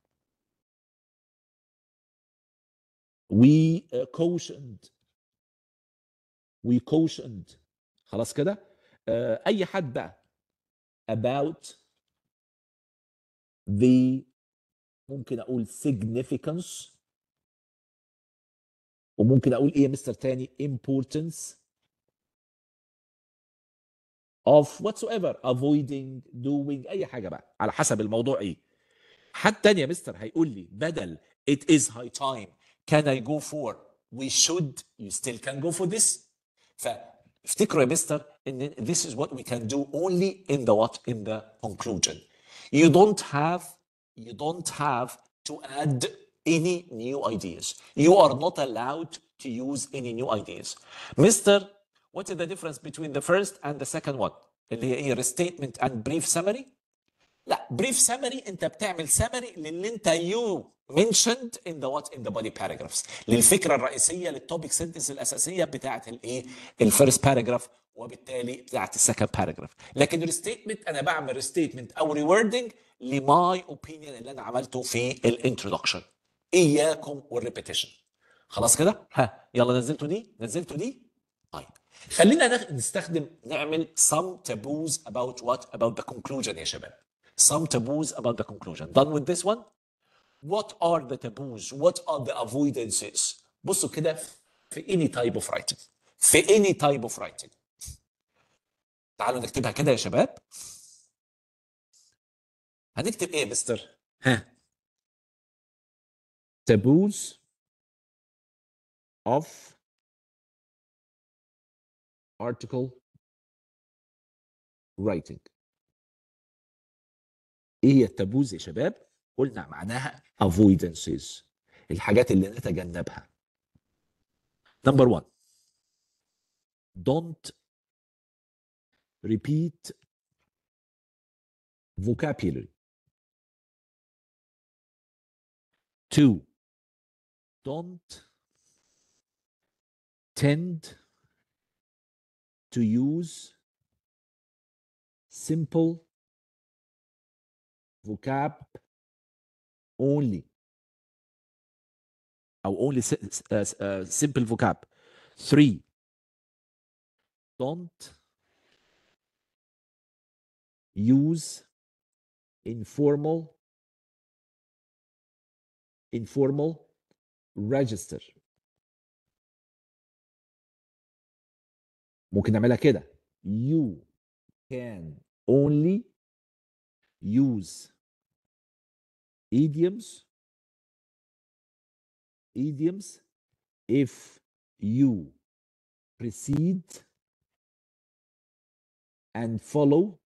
S1: we cautioned خلاص كده. اي حد بقى about the ممكن اقول significance وممكن اقول ايه يا مستر تاني importance of whatsoever avoiding doing اي حاجه بقى على حسب الموضوع ايه. حد تاني يا مستر هيقول لي بدل it is high time can I go for we should you still can go for this. فافتكروا يا مستر ان this is what we can do only in the what in the conclusion. you don't have to add any new ideas. you are not allowed to use any new ideas. Mister, what is the difference between the first and the second one اللي هي ايه restatement and brief summary؟ لا بريف سامري انت بتعمل سامري للي انت يو mentioned in the what in the body paragraphs للفكره الرئيسيه للتوبيك سنتنس الاساسيه بتاعه الايه الفيرست باراجراف وبالتالي بتاعه السكند باراجراف. لكن ريستيتمنت انا بعمل ريستيتمنت او ريوردنج لماي اوبينيون اللي انا عملته في الانترودكشن. اياكم والريبيتيشن. خلاص كده؟ ها يلا نزلتوا دي. طيب خلينا نستخدم نعمل some taboos about what about the conclusion يا شباب. some taboos about the conclusion. Done with this one? What are the taboos? What are the avoidances? بصوا كده في any type of writing. في any type of writing. تعالوا نكتبها كده يا شباب. هنكتب ايه يا مستر؟ ها taboos of article writing. ايه هي التابوز يا شباب؟ قلنا معناها avoidances الحاجات اللي نتجنبها. Number 1 don't repeat vocabulary. 2 don't tend to use simple vocab only او only simple vocab. 3 don't use informal register. ممكن نعملها كده. You can only use idioms if you precede and follow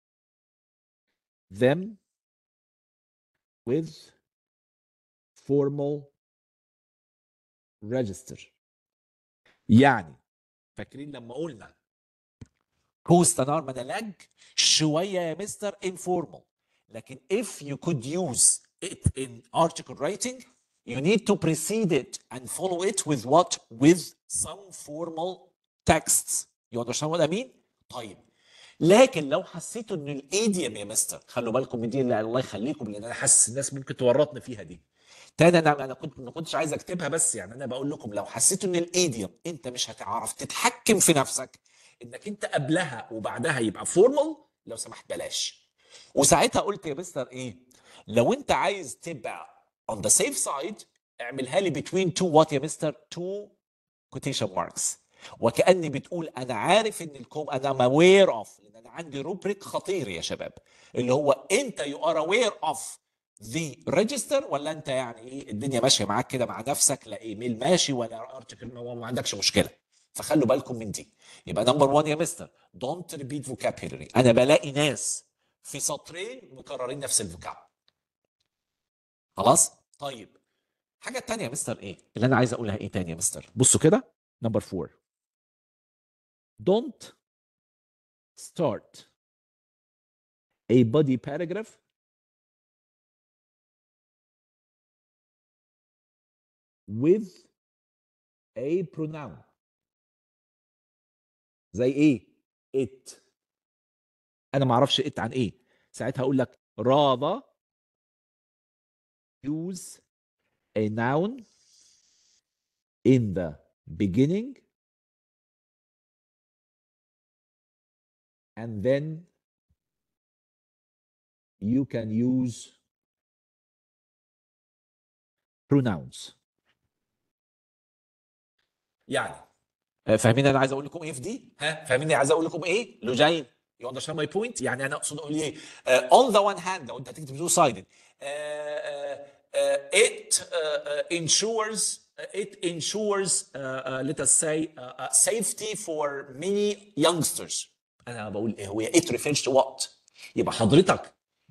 S1: them with formal register. يعني فاكرين لما قلنا post an arm and a leg شوية يا مستر informal، لكن if you could use it in article writing you need to precede it and follow it with what? With some formal texts. You understand what I mean? طيب لكن لو حسيتوا ان الايديوم يا مستر، خلوا بالكم من دي اللي الله يخليكم، لان انا حاسس الناس ممكن تورطني فيها دي. تاني انا ما كنتش عايز اكتبها، بس يعني انا بقول لكم لو حسيتوا ان الايديوم انت مش هتعرف تتحكم في نفسك انك انت قبلها وبعدها يبقى فورمال، لو سمحت بلاش. وساعتها قلت يا مستر ايه؟ لو انت عايز تبقى on the safe side اعملها لي between two what يا مستر؟ two quotation marks. وكأني بتقول انا عارف ان انا aware of، لان انا عندي روبريك خطير يا شباب، اللي هو انت you are aware of the register، ولا انت يعني ايه الدنيا ماشيه معاك كده مع نفسك، لا ايميل ماشي ولا ارتكل ما عندكش مشكله. فخلوا بالكم من دي. يبقى نمبر 1 يا مستر don't repeat vocabulary. انا بلاقي ناس في سطرين مكررين نفس الفوكاب. خلاص؟ طيب حاجه تانية يا مستر ايه اللي انا عايز اقولها؟ ايه تاني يا مستر؟ بصوا كده نمبر 4 don't start a body paragraph with a pronoun. زي ايه؟ it. انا ما اعرفش it عن ايه، ساعتها اقول لك rather use a noun in the beginning and then you can use pronouns. يعني فاهمين انا عايز اقول لكم ايه في دي؟ فاهمين عايز اقول لكم ايه؟ لوجين you understand my point؟ يعني انا اقصد اقول ايه؟ on the one hand لو انت هتكتب two sided it ensures let us say safety for many youngsters. انا بقول ايه هو it refers to what؟ يبقى حضرتك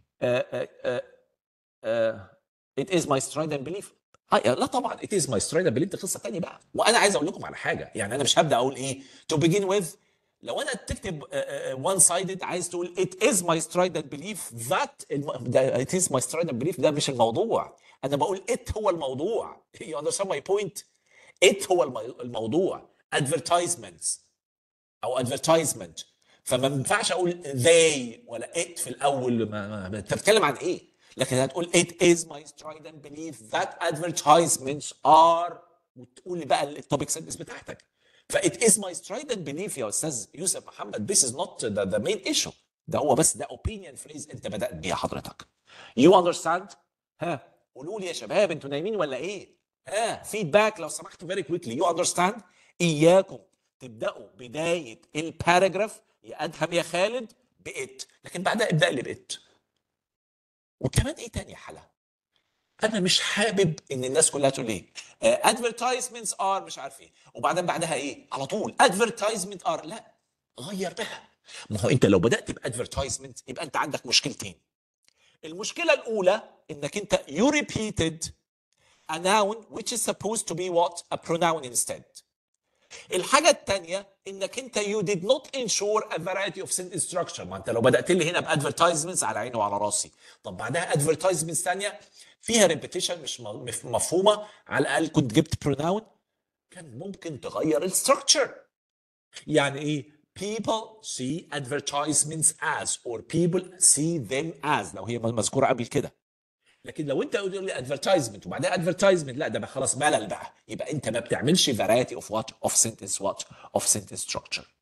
S1: it is my strident belief. لا طبعا it is my strident belief دي قصه ثانيه بقى. وانا عايز اقول لكم على حاجه، يعني انا مش هبدا اقول ايه to begin with. لو انا تكتب one sided عايز تقول it is my strident belief that it is my strident belief، ده مش الموضوع. انا بقول it هو الموضوع. you understand my point؟ it هو الموضوع. advertisements او advertisement، فما ينفعش اقول they ولا it في الاول. انت بتتكلم عن ايه؟ لكن هتقول it is my strident belief that advertisements are، وتقول لي بقى التوبيك سنتنس بتاعتك. ف it is my strident belief يا استاذ يوسف محمد this is not the main issue. ده هو بس ده opinion phrase انت بدأت بيها حضرتك. you understand؟ قولوا لي يا شباب انتوا نايمين ولا ايه؟ فيدباك لو سمحتوا very quickly. you understand؟ اياكم تبداوا بدايه الباراجراف يا ادهم يا خالد بإت، لكن بعدها ابدا لي بإت. وكمان ايه تاني يا حلا؟ انا مش حابب ان الناس كلها تقول ايه advertisements are مش عارف ايه وبعدين بعدها ايه على طول advertisement are. لا غير بها. ما هو انت لو بدات بادفرتايزمنت يبقى انت عندك مشكلتين. المشكله الاولى انك انت you repeated a noun which is supposed to be what? a pronoun instead. الحاجة الثانية انك انت you did not ensure a variety of sentence structure. ما انت لو بدأت لي هنا بادفرتايزمنتس على عيني وعلى راسي، طب بعدها ادفرتايزمنتس ثانية فيها ريبيتيشن مش مفهومة، على الأقل كنت جبت pronoun كان ممكن تغير الستراكشر. يعني ايه؟ people see advertisements as or people see them as لو هي مذكورة قبل كده. لكن لو انت قلت لي ادفرتايزمنت وبعدها ادفرتايزمنت، لا ده بقى خلاص ملل بقى. يبقى انت ما بتعملش فرايتي اوف وات اوف سنتنس وات اوف سنتنس ستراكشر.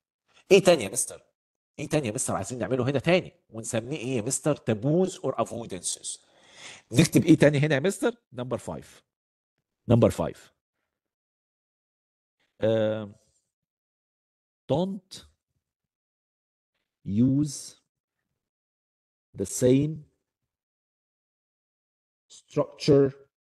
S1: ايه تاني يا مستر؟ ايه تاني يا مستر عايزين نعمله هنا تاني ونسميه ايه يا مستر؟ تابوز اور افويدنسز. نكتب ايه تاني هنا يا مستر؟ نمبر 5. نمبر 5 don't use the same structure.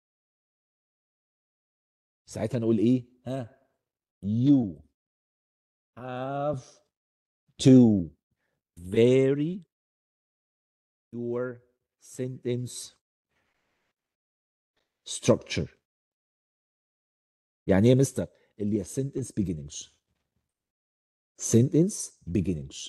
S1: ساعتها نقول ايه؟ you have to vary your sentence structure. يعني ايه يا مستر؟ اللي هي sentence beginnings. sentence beginnings.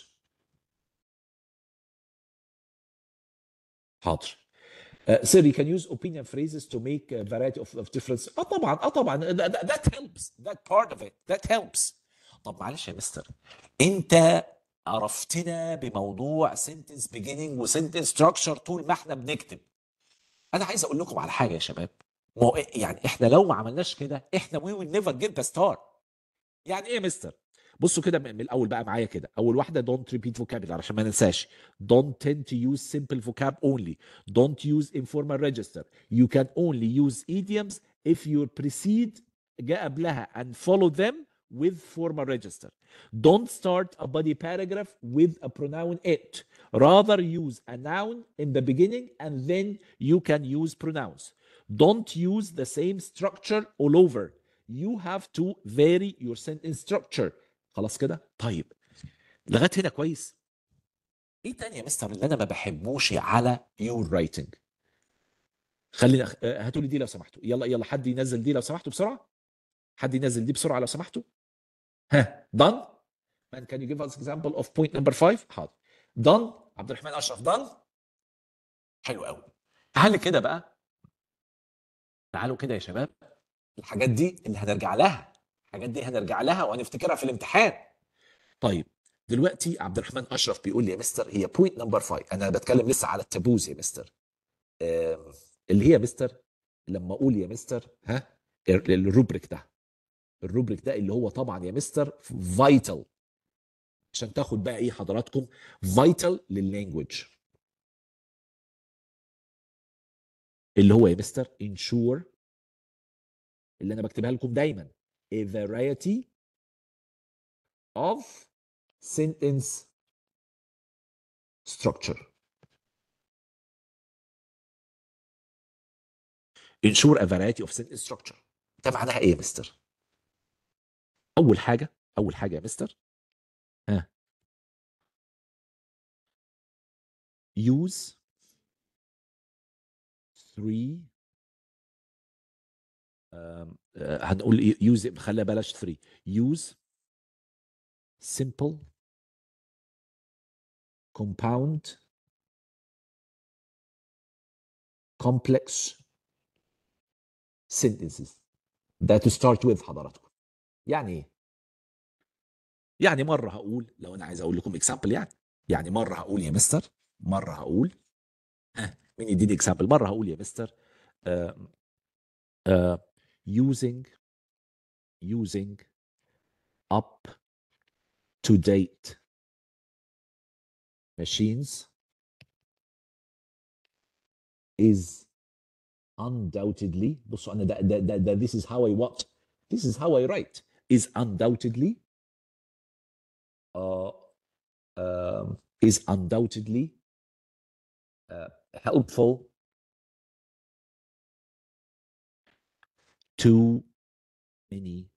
S1: حاضر. Sir, you can use opinion phrases to make a variety of difference. طبعا that helps. That part of it that helps. طب معلش يا مستر، انت عرفتنا بموضوع sentence beginning و sentence structure طول ما احنا بنكتب. انا عايز اقول لكم على حاجه يا شباب، ما هو يعني احنا لو ما عملناش كده احنا we will never get the star. يعني ايه يا مستر؟ بصوا كده من الاول بقى معايا كده. اول واحده don't repeat vocabulary عشان ما ننساش. don't tend to use simple vocab only. don't use informal register. you can only use idioms if you precede جاء قبلها and follow them with formal register. don't start a body paragraph with a pronoun it. Rather use a noun in the beginning and then you can use pronouns. don't use the same structure all over. You have to vary your sentence structure. خلاص كده؟ طيب لغايه هنا كويس. ايه تاني يا مستر اللي انا ما بحبوش على your writing؟ خلينا هاتوا لي دي لو سمحتوا. يلا يلا حد ينزل دي لو سمحتوا بسرعه. حد ينزل دي بسرعه لو سمحتوا. done. and can you give us example of point number 5؟ حاضر. done. عبد الرحمن اشرف done. حلو قوي. تعالوا كده بقى، تعالوا كده يا شباب، الحاجات دي اللي هنرجع لها، الحاجات دي هنرجع لها وهنفتكرها في الامتحان. طيب دلوقتي عبد الرحمن اشرف بيقول لي يا مستر هي بوينت نمبر 5. انا بتكلم لسه على التابوز يا مستر. اللي هي يا مستر لما اقول يا مستر الروبريك ده، الروبريك ده اللي هو طبعا يا مستر فايتال عشان تاخد بقى ايه حضراتكم؟ فايتال لللانجوج، اللي هو يا مستر ensure اللي انا بكتبها لكم دايما a variety of sentence structure. ensure a variety of sentence structure ده معناها ايه يا مستر؟ اول حاجه، اول حاجه يا مستر use 3 هنقول use، خليها بلاش 3. use simple compound complex sentences ده to start with حضراتكم. يعني ايه؟ يعني مره هقول، لو انا عايز اقول لكم اكزامبل يعني مره هقول يا مستر، مره هقول مين يديني اكزامبل؟ مره هقول يا مستر using up to date machines is undoubtedly، بصوا انا this is how I what this is how I write is undoubtedly helpful to many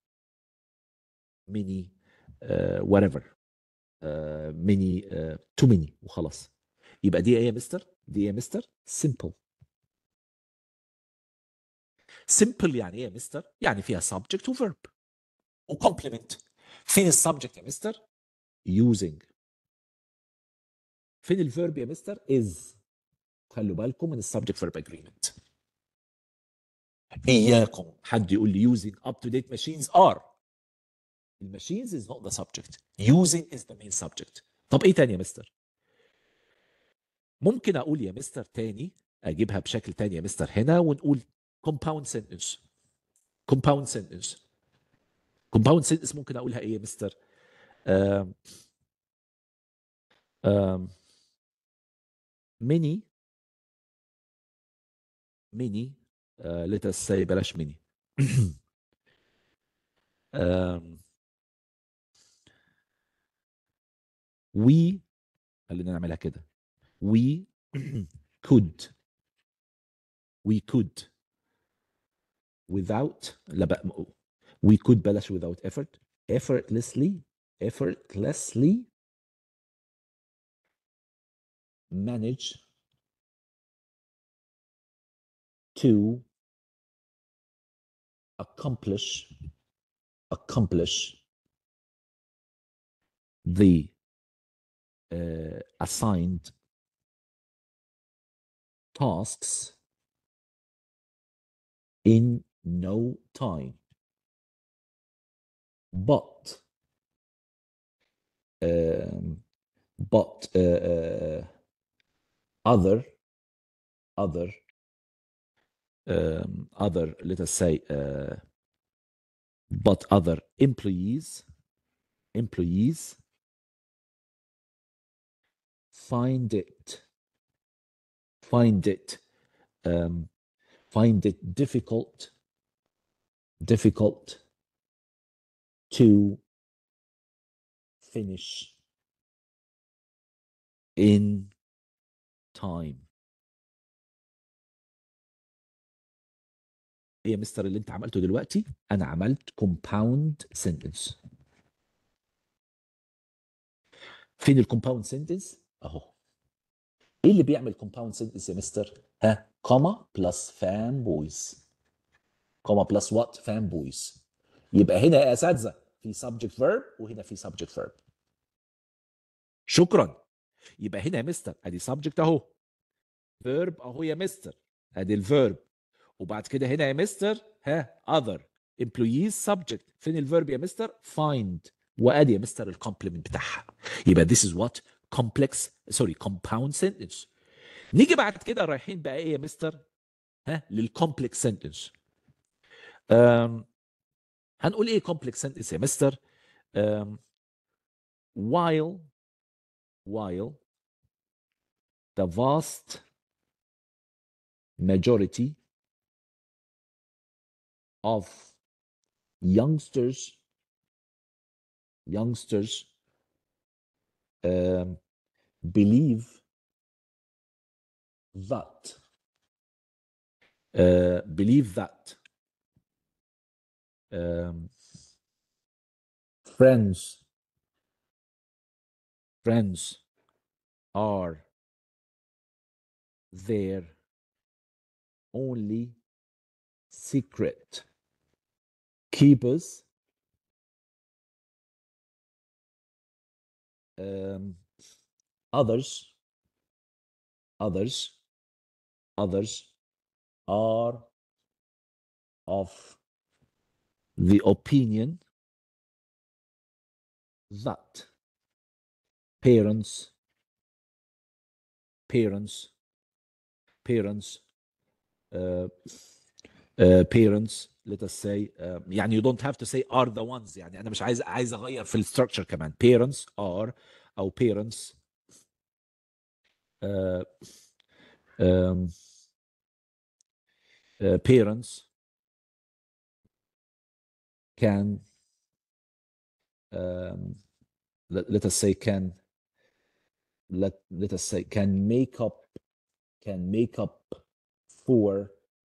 S1: whatever many too many وخلاص. يبقى دي ايه يا مستر؟ دي ايه يا مستر؟ simple. simple يعني ايه يا مستر؟ يعني فيها subject و verb و complement. فين السبجكت يا مستر؟ using. فين الفيرب يا مستر؟ is. خلوا بالكم من السبجكت verb agreement. اياكم حد يقول لي using up to date machines are. الماشينز is not the subject. using is the main subject. طب ايه تاني يا مستر؟ ممكن اقول يا مستر تاني، اجيبها بشكل تاني يا مستر هنا ونقول compound sentence. compound sentence. compound sentence ممكن اقولها ايه يا مستر؟ um, many let us say بلاش many we خلينا نعملها كده we could without لا بقى we could بلاش without effort effortlessly manage to accomplish the assigned tasks in no time, but other let us say but other employees find it difficult to finish in time. ايه يا مستر اللي انت عملته دلوقتي؟ انا عملت compound sentence. فين الكومباوند سنتنس؟ اهو. ايه اللي بيعمل كومباوند سنتنس يا مستر؟ ها كوما بلس فان بويز. كوما بلس وات؟ فان بويز. يبقى هنا يا اساتذه في subject verb وهنا في subject verb. شكرا. يبقى هنا يا مستر ادي subject اهو. verb اهو يا مستر. ادي الفيرب. وبعد كده هنا يا مستر ها other employees subject. فين الفيرب يا مستر؟ find. وادي يا مستر الكومبلمنت بتاعها. يبقى this is what compound sentence. نيجي بعد كده رايحين بقى ايه يا مستر؟ ها للكومبلكس سنتنس. هنقول ايه كومبلكس سنتنس يا مستر؟ while the vast majority of youngsters believe that friends are their only secret keepers. Others are of the opinion that parents let us say يعني you don't have to say are the ones. يعني انا مش عايز اغير في الستراكشر كمان. parents are او parents parents can let us say can make up for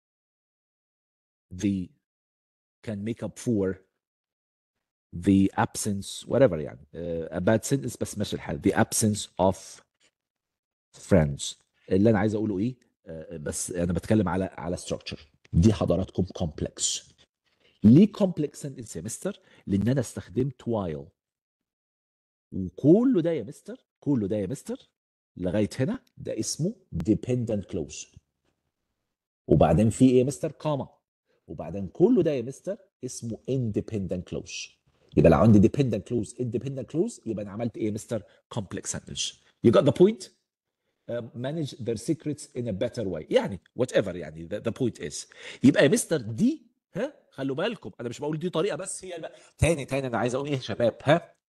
S1: the absence whatever يعني a bad sentence بس ماشي الحال. the absence of friends. اللي انا عايز اقوله ايه؟ بس انا بتكلم على structure. دي حضراتكم complex. ليه complex sentence يا مستر؟ لان انا استخدمت while. وكله ده يا مستر لغايه هنا ده اسمه dependent clause. وبعدين في ايه يا مستر؟ كاما. وبعدين كله ده يا مستر اسمه independent clause. يبقى لو عندي dependent clause independent clause يبقى انا عملت ايه يا مستر؟ complex sentence. You got the point? Manage their secrets in a better way. يعني whatever يعني the point is. يبقى يا مستر دي ها خلوا بالكم انا مش بقول دي طريقه بس هي تاني انا عايز اقول ايه يا شباب؟ ها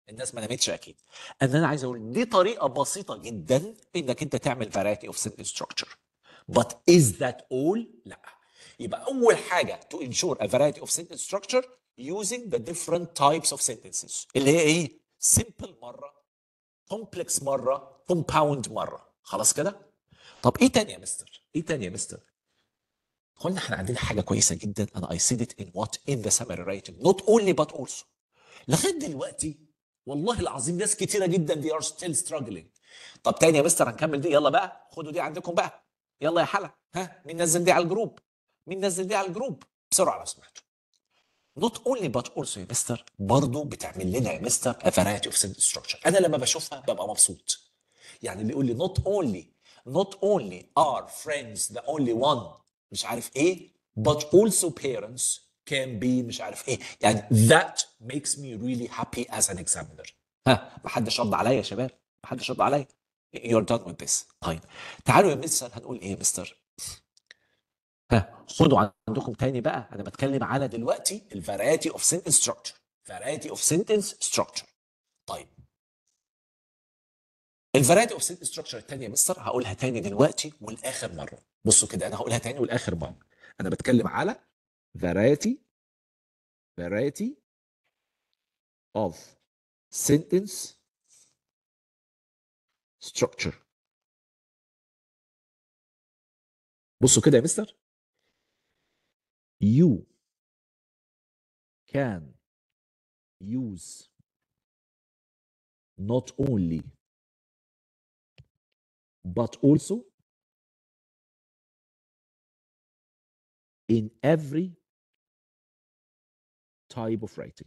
S1: الناس ما نامتش اكيد. انا عايز اقول دي طريقه بسيطه جدا انك انت تعمل variety of sentence structure. But is that all؟ لا. يبقى اول حاجه to ensure a variety of sentence structure using the different types of sentences اللي هي ايه؟ simple مره، complex مره، compound مره. خلاص كده؟ طب ايه تاني يا مستر؟ ايه تاني يا مستر؟ قلنا احنا عندنا حاجه كويسه جدا انا I said it in what in the summary writing not only but also. لغايه دلوقتي والله العظيم ناس كتيره جدا they are still struggling. طب تاني يا مستر هنكمل دي، يلا بقى خدوا دي عندكم بقى، يلا يا حلا، ها مين نزل دي على الجروب؟ مين نزل دي على الجروب بسرعه لو سمحتوا. not only but also يا مستر برضه بتعمل لنا يا مستر a variety of sentence structure. انا لما بشوفها ببقى مبسوط. يعني اللي يقول لي not only are friends the only one مش عارف ايه but also parents can be مش عارف ايه، يعني that makes me really happy as an examiner. ها محدش رد عليا يا شباب، محدش رد عليا. you're done with this. طيب تعالوا يا مستر هنقول ايه يا مستر؟ ها خدوا عندكم تاني بقى، انا بتكلم على دلوقتي الفرايتي اوف سنتنس ستراكشر. فرايتي اوف سنتنس ستراكشر. طيب الفرايتي اوف سنتنس ستراكشر الثانيه يا مستر هقولها تاني دلوقتي والاخر مره. بصوا كده انا هقولها تاني والاخر مره. انا بتكلم على variety of sentence structure. بصوا كده يا مستر، you can use not only but also in every type of writing.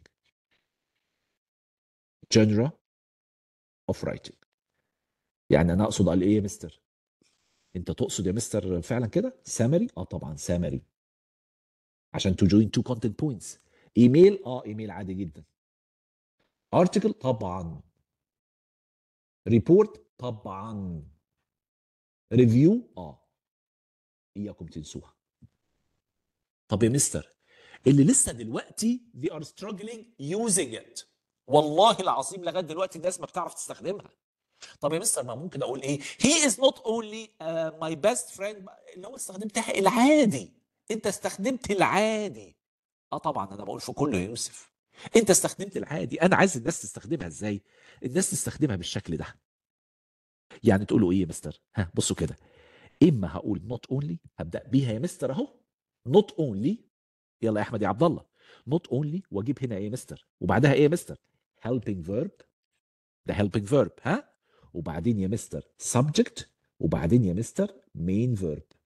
S1: genre of writing. يعني انا اقصد قال ايه يا مستر؟ انت تقصد يا مستر فعلا كده summary؟ طبعا summary عشان to join two content points. ايميل ايميل عادي جدا. article طبعا. report طبعا. review اياكم تنسوها. طب يا مستر اللي لسه دلوقتي they are struggling using it، والله العظيم لغايه دلوقتي الناس ما بتعرف تستخدمها. طب يا مستر ما ممكن اقول ايه؟ he is not only my best friend اللي هو استخدمتها العادي. انت استخدمت العادي. طبعا انا بقول في كله يا يوسف. انت استخدمت العادي، انا عايز الناس تستخدمها ازاي؟ الناس تستخدمها بالشكل ده. يعني تقولوا ايه يا مستر؟ ها بصوا كده، اما هقول not only هبدا بيها يا مستر اهو not only. يلا يا احمد يا عبد الله not only واجيب هنا ايه يا مستر وبعدها ايه يا مستر؟ helping verb. ده helping verb ها، وبعدين يا مستر subject، وبعدين يا مستر main verb.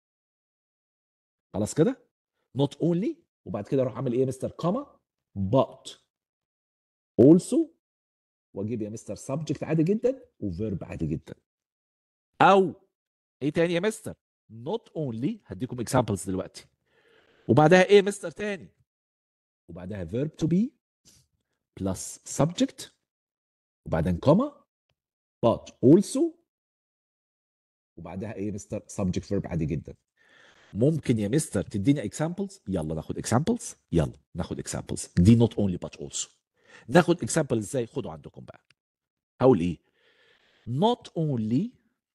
S1: خلاص كده not only وبعد كده اروح اعمل ايه يا مستر؟ كوما but also واجيب يا مستر subject عادي جدا وverb عادي جدا. او ايه تاني يا مستر؟ not only هديكم examples دلوقتي وبعدها ايه يا مستر تاني؟ وبعدها verb to be plus subject وبعدين كوما but also وبعدها ايه يا مستر؟ subject verb عادي جدا. ممكن يا مستر تديني examples؟ يلا ناخد examples. يلا ناخد examples دي not only but also. ناخد examples ازاي؟ خدوا عندكم بقى. هقول ايه؟ not only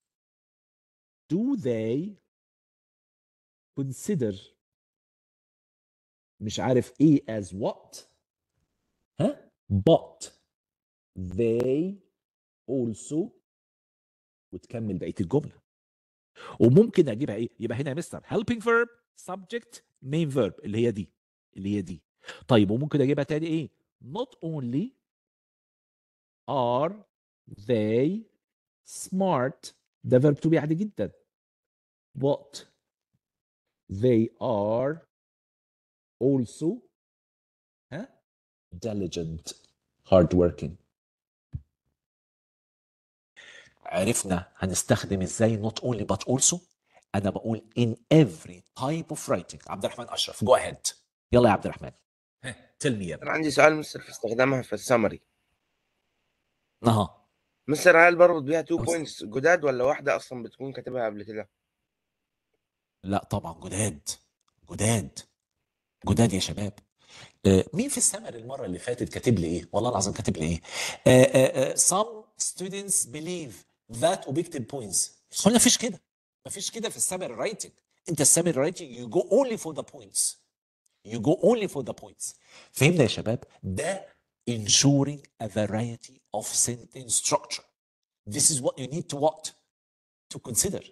S1: do they consider مش عارف ايه as what ها but they also وتكمل بقيه الجمله. وممكن اجيبها ايه؟ يبقى هنا يا مستر helping verb subject main verb اللي هي دي. طيب وممكن اجيبها تاني ايه؟ not only are they smart ده verb to be عادي جدا but they are also diligent hard working. عرفنا هنستخدم ازاي not only but also. انا بقول in every type of writing. عبد الرحمن اشرف go ahead. يلا يا عبد الرحمن tell me يا ابني.
S4: انا عندي سؤال مستر في استخدامها في السمري.
S1: اها
S4: مستر هل بربط بيها 2
S1: بس-
S4: بوينتس جداد ولا واحده اصلا بتكون كاتبها قبل كده؟
S1: لا طبعا جداد. جداد يا شباب. مين في السمر المره اللي فاتت كاتب لي ايه؟ والله العظيم كاتب لي ايه؟ some students believe that وبيكتب points. قلنا مفيش كده، مفيش كده في السمر رايتنج. انت السمر رايتنج you go only for the points. You go only for the points. فهمنا يا شباب؟ ده ensuring a variety of sentence structure. This is what you need to what? To consider.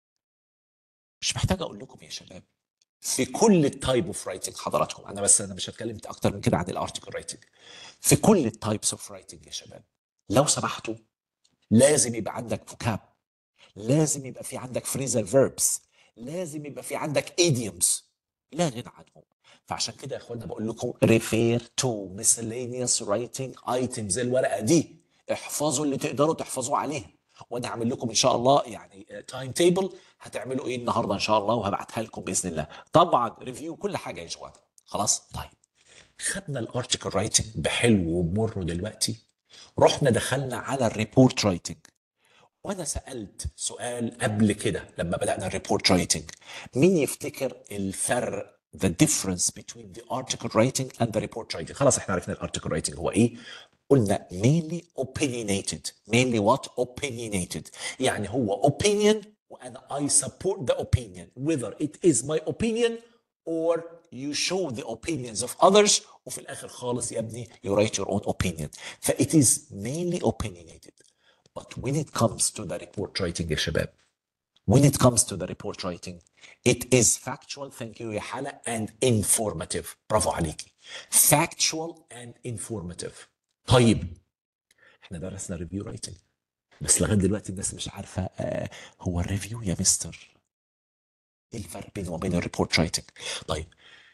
S1: مش محتاج اقول لكم يا شباب في كل التايب اوف رايتنج حضراتكم، انا مش هتكلم اكتر من كده عن الارتكل رايتنج. في كل التايبس اوف رايتنج يا شباب لو سمحتوا لازم يبقى عندك فوكاب، لازم يبقى في عندك فريزر فيربس، لازم يبقى في عندك ايديومز لا غنى عنهم. فعشان كده يا اخوانا بقول لكم refer to miscellaneous writing items. الورقه دي احفظوا اللي تقدروا تحفظوه عليها، وانا هعمل لكم ان شاء الله يعني تايم تيبل هتعملوا ايه النهارده ان شاء الله وهبعتها لكم باذن الله. طبعا ريفيو كل حاجه يا جماعه. خلاص طيب خدنا الارتكل رايتنج بحلو وبمره دلوقتي، رحنا دخلنا على الريبورت رايتنج. وانا سالت سؤال قبل كده لما بدانا الريبورت رايتنج، مين يفتكر الفرق the difference between the article writing and the report writing؟ خلاص احنا عرفنا الارتكل writing هو ايه. قلنا mainly opinionated. mainly what? opinionated. يعني هو opinion وانا I support the opinion whether it is my opinion or you show the opinions of others وفي الاخر خالص يا ابني you write your own opinion. ف it is mainly opinionated. But when it comes to the report writing يا شباب, when it comes to the report writing, it is factual, thank you يا حلا, and informative. برافو عليكي. Factual and informative. طيب احنا درسنا ريفيو رايتنج بس لغايه دلوقتي الناس مش عارفه هو الريفيو يا مستر ايه الفرق بينه وبين الريبورت رايتنج؟ طيب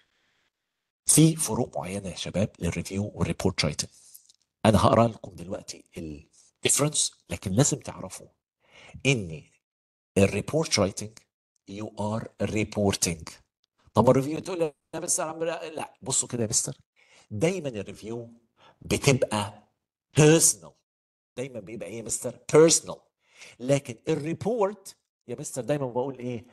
S1: في فروق معينه يا شباب للريفيو والريبورت رايتنج. انا هقرا لكم دلوقتي الديفرنس، لكن لازم تعرفوا ان الريبورت رايتنج يو ار ريبورتنج. طب الريفيو تقول لي يا مستر لا بصوا كده يا مستر، دايما الريفيو بتبقى بيرسونال، دايما بيبقى ايه يا مستر؟ بيرسونال. لكن الريبورت يا مستر دايما بقول ايه؟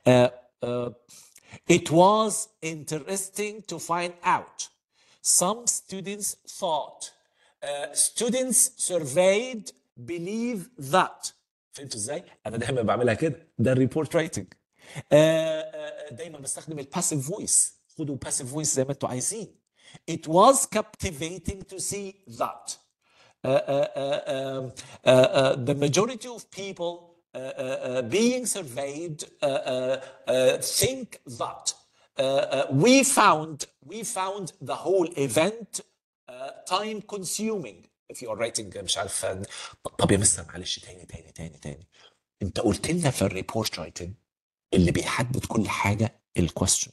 S1: it was interesting to find out some students thought students surveyed believe that. فهمتوا ازاي؟ انا دايما بعملها كده، ده الريبورت رايتنج. دايما بستخدم الباسيف فويس، خدوا باسيف فويس زي ما انتوا عايزين. It was captivating to see that the majority of people being surveyed think that we found the whole event time consuming. if you are writing مش عارف طب يا مستر معلش تاني انت قلت لنا في الريبورت رايتنج اللي بيحدد كل حاجه الكويستشن.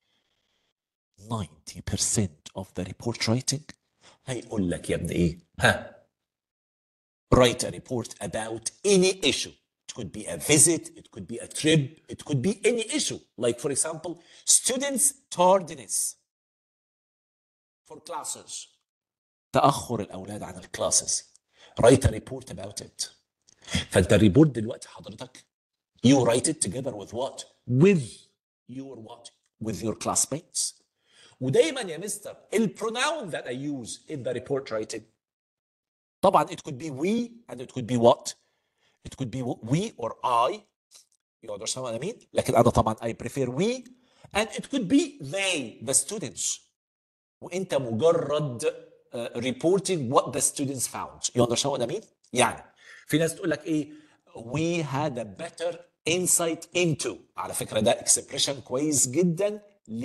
S1: 90% of the report writing هيقول لك يا ابني ايه؟ ها write a report about any issue. It could be a visit, it could be a trip, it could be any issue. Like for example, students tardiness for classes. تأخر الأولاد عن الكلاسز. Write a report about it. فأنت الريبورت دلوقتي حضرتك you write it together with what? With your what? With your classmates. ودايما يا مستر البروناون that I use in the report writing طبعا it could be we and it could be what? It could be we or I. You understand what I mean? لكن أنا طبعا I prefer we and it could be they, the students. وأنت مجرد reporting what the students found. You understand what I mean? يعني في ناس تقول لك إيه؟ We had a better insight into. على فكرة ده expression كويس جدا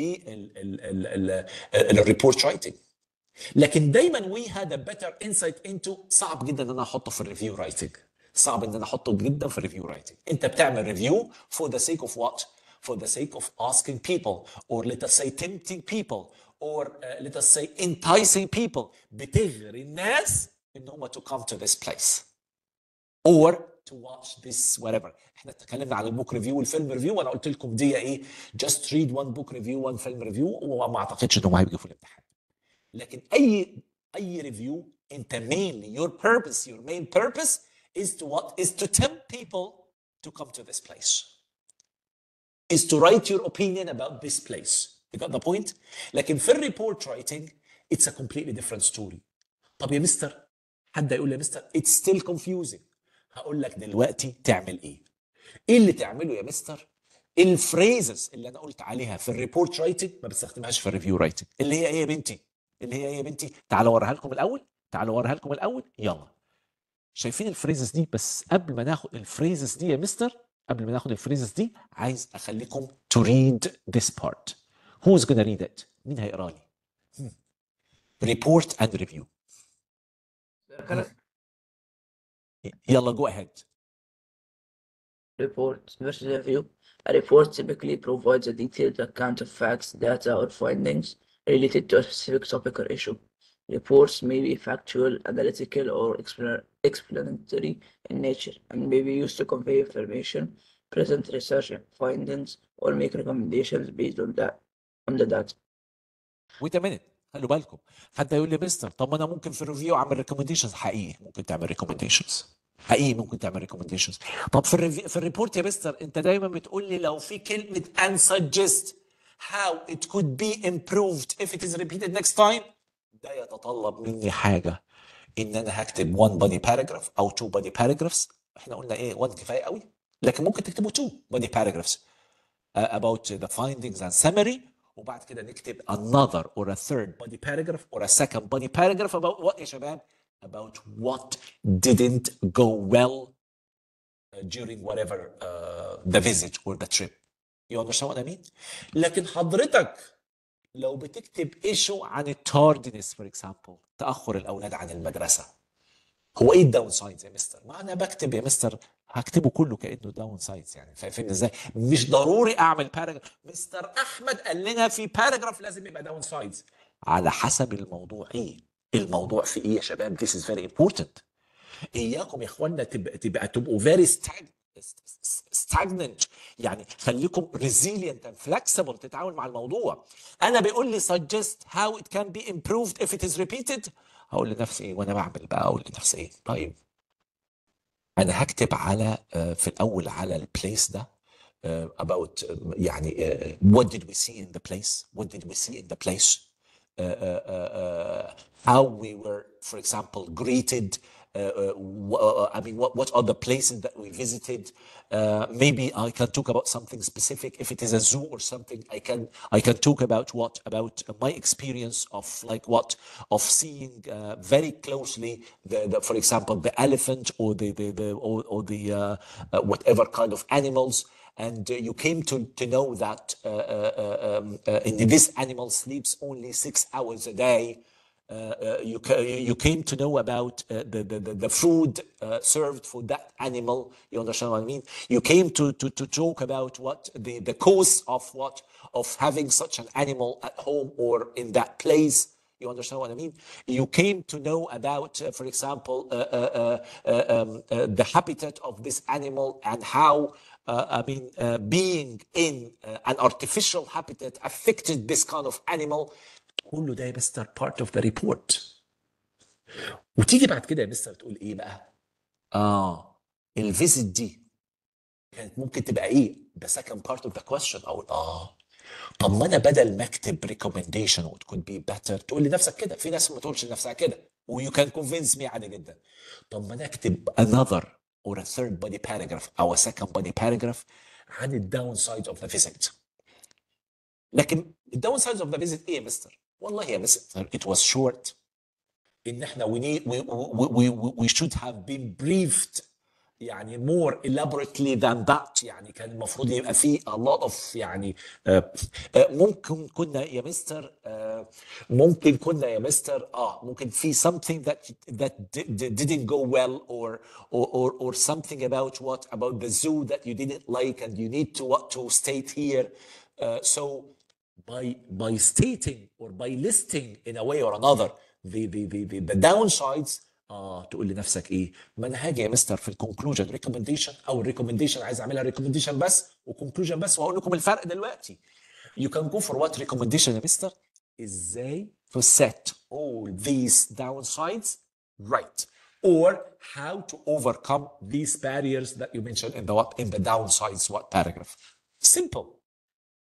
S1: للريبورت رايتنج. لكن دايما we had a better insight into صعب جدا ان انا احطه في الريفيو رايتنج. صعب ان انا احطه جدا في الريفيو رايتنج. انت بتعمل ريفيو for the sake of what? For the sake of asking people or let us say tempting people or let us say enticing people. بتغري الناس ان هم to come to this place or to watch this whatever. احنا اتكلمنا عن البوك ريفيو والفيلم ريفيو وانا قلت لكم دي ايه؟ just read one book review one film review وما اعتقدش انهم هيجوا في الامتحان. لكن اي ريفيو انت mainly your main purpose is to what? Is to tempt people to come to this place. Is to write your opinion about this place. You got the point؟ لكن في الريبورت رايتنج it's a completely different story. طب يا مستر، حد يقول لي يا مستر it's still confusing. هقول لك دلوقتي تعمل ايه. ايه اللي تعمله يا مستر؟ الفريزز اللي انا قلت عليها في الريبورت رايتنج ما بستخدمهاش في الريفيو رايتنج. اللي هي ايه يا بنتي؟ اللي هي ايه يا بنتي؟ تعالوا اوريها لكم الاول، تعالوا اوريها لكم الاول. يلا، شايفين الفريزز دي؟ بس قبل ما ناخد الفريزز دي يا مستر، قبل ما ناخد الفريزز دي، عايز اخليكم to read this part. Who's gonna read it؟ مين هيقرا لي؟ report and review. يلا go ahead.
S5: Report versus review. A report typically provides a detailed account of facts, data, or findings related to a specific topic or issue. Reports may be factual, analytical, or explanatory in nature and may be used to convey information, present research findings, or make recommendations based on the data.
S1: wait a minute، خلوا بالكم. حد يقول لي مستر طب ما انا ممكن في الريفيو اعمل ريكومنديشنز. حقيقي ممكن تعمل ريكومنديشنز، حقيقي ممكن تعمل ريكومنديشنز. طب في الريبورت يا مستر انت دايما بتقول لي لو في كلمه and suggest how it could be improved if it is repeated next time. ده يتطلب مني حاجه، ان انا هكتب one body paragraph او two body paragraphs. احنا قلنا ايه، one كفايه قوي، لكن ممكن تكتبوا two body paragraphs about the findings and summary، وبعد كده نكتب another or a third body paragraph or a second body paragraph about what يا شباب؟ about what didn't go well during whatever the visit or the trip. You understand what I mean؟ لكن حضرتك لو بتكتب issue عن التاردنس for example، تأخر الأولاد عن المدرسة، هو ايه الداون سايدز يا مستر؟ ما انا بكتب يا مستر هكتبه كله كانه داون سايدز، يعني فاهمين ازاي؟ مش ضروري اعمل باراجراف. مستر احمد قال لنا في باراجراف لازم يبقى داون سايدز. على حسب الموضوع ايه. الموضوع في ايه يا شباب؟ This is very important. اياكم يا اخوانا تبقوا very stagnant، يعني خليكم resilient and flexible تتعامل مع الموضوع. انا بيقول لي suggest how it can be improved if it is repeated، هقول لنفسي ايه وانا بعمل بقى؟ اقول لنفسي ايه؟ طيب انا هكتب على في الاول على البليس ده about يعني what did we see in the place, what did we see in the place, how we were for example greeted, I mean what are the places that we visited. Maybe I can talk about something specific. If it is a zoo or something, I can talk about what, about my experience of like what, of seeing very closely the for example the elephant or the whatever kind of animals. And you came to know that this animal sleeps only 6 hours a day. You came to know about the food served for that animal. You understand what I mean? You came to talk about what the cause of what, of having such an animal at home or in that place. You understand what I mean? You came to know about, for example, the habitat of this animal and how being in an artificial habitat affected this kind of animal. كله ده يا مستر part of the report. وتيجي بعد كده يا مستر تقول ايه بقى؟ الفيزيت دي كانت ممكن تبقى ايه؟ the second part of the question. او طب ما انا بدل ما اكتب recommendation what could be better، تقول لنفسك كده. في ناس ما تقولش لنفسها كده و you can convince me عادي جدا. طب ما انا اكتب another or a third body paragraph او a second body paragraph عن الداون سايد of the visit. لكن الداون سايد of the visit ايه يا مستر؟ والله يا مستر it was short. ان احنا we should have been briefed يعني more elaborately than that. يعني كان المفروض يبقى فيه a lot of يعني ممكن كنا يا مستر ممكن كنا يا مستر ممكن في something that didn't go well or something about what, about the zoo that you didn't like and you need to state here. So by stating or by listing in a way or another the downsides تقول لنفسك ايه؟ ما انا هاجي يا مستر في الكونكلوجن ريكومنديشن او الريكومنديشن عايز اعملها ريكومنديشن بس وكونكلوجن بس، وهقول لكم الفرق دلوقتي. You can go for what recommendation يا مستر؟ ازاي to set all these downsides right, or how to overcome these barriers that you mentioned in the what, in the downsides what paragraph. Simple.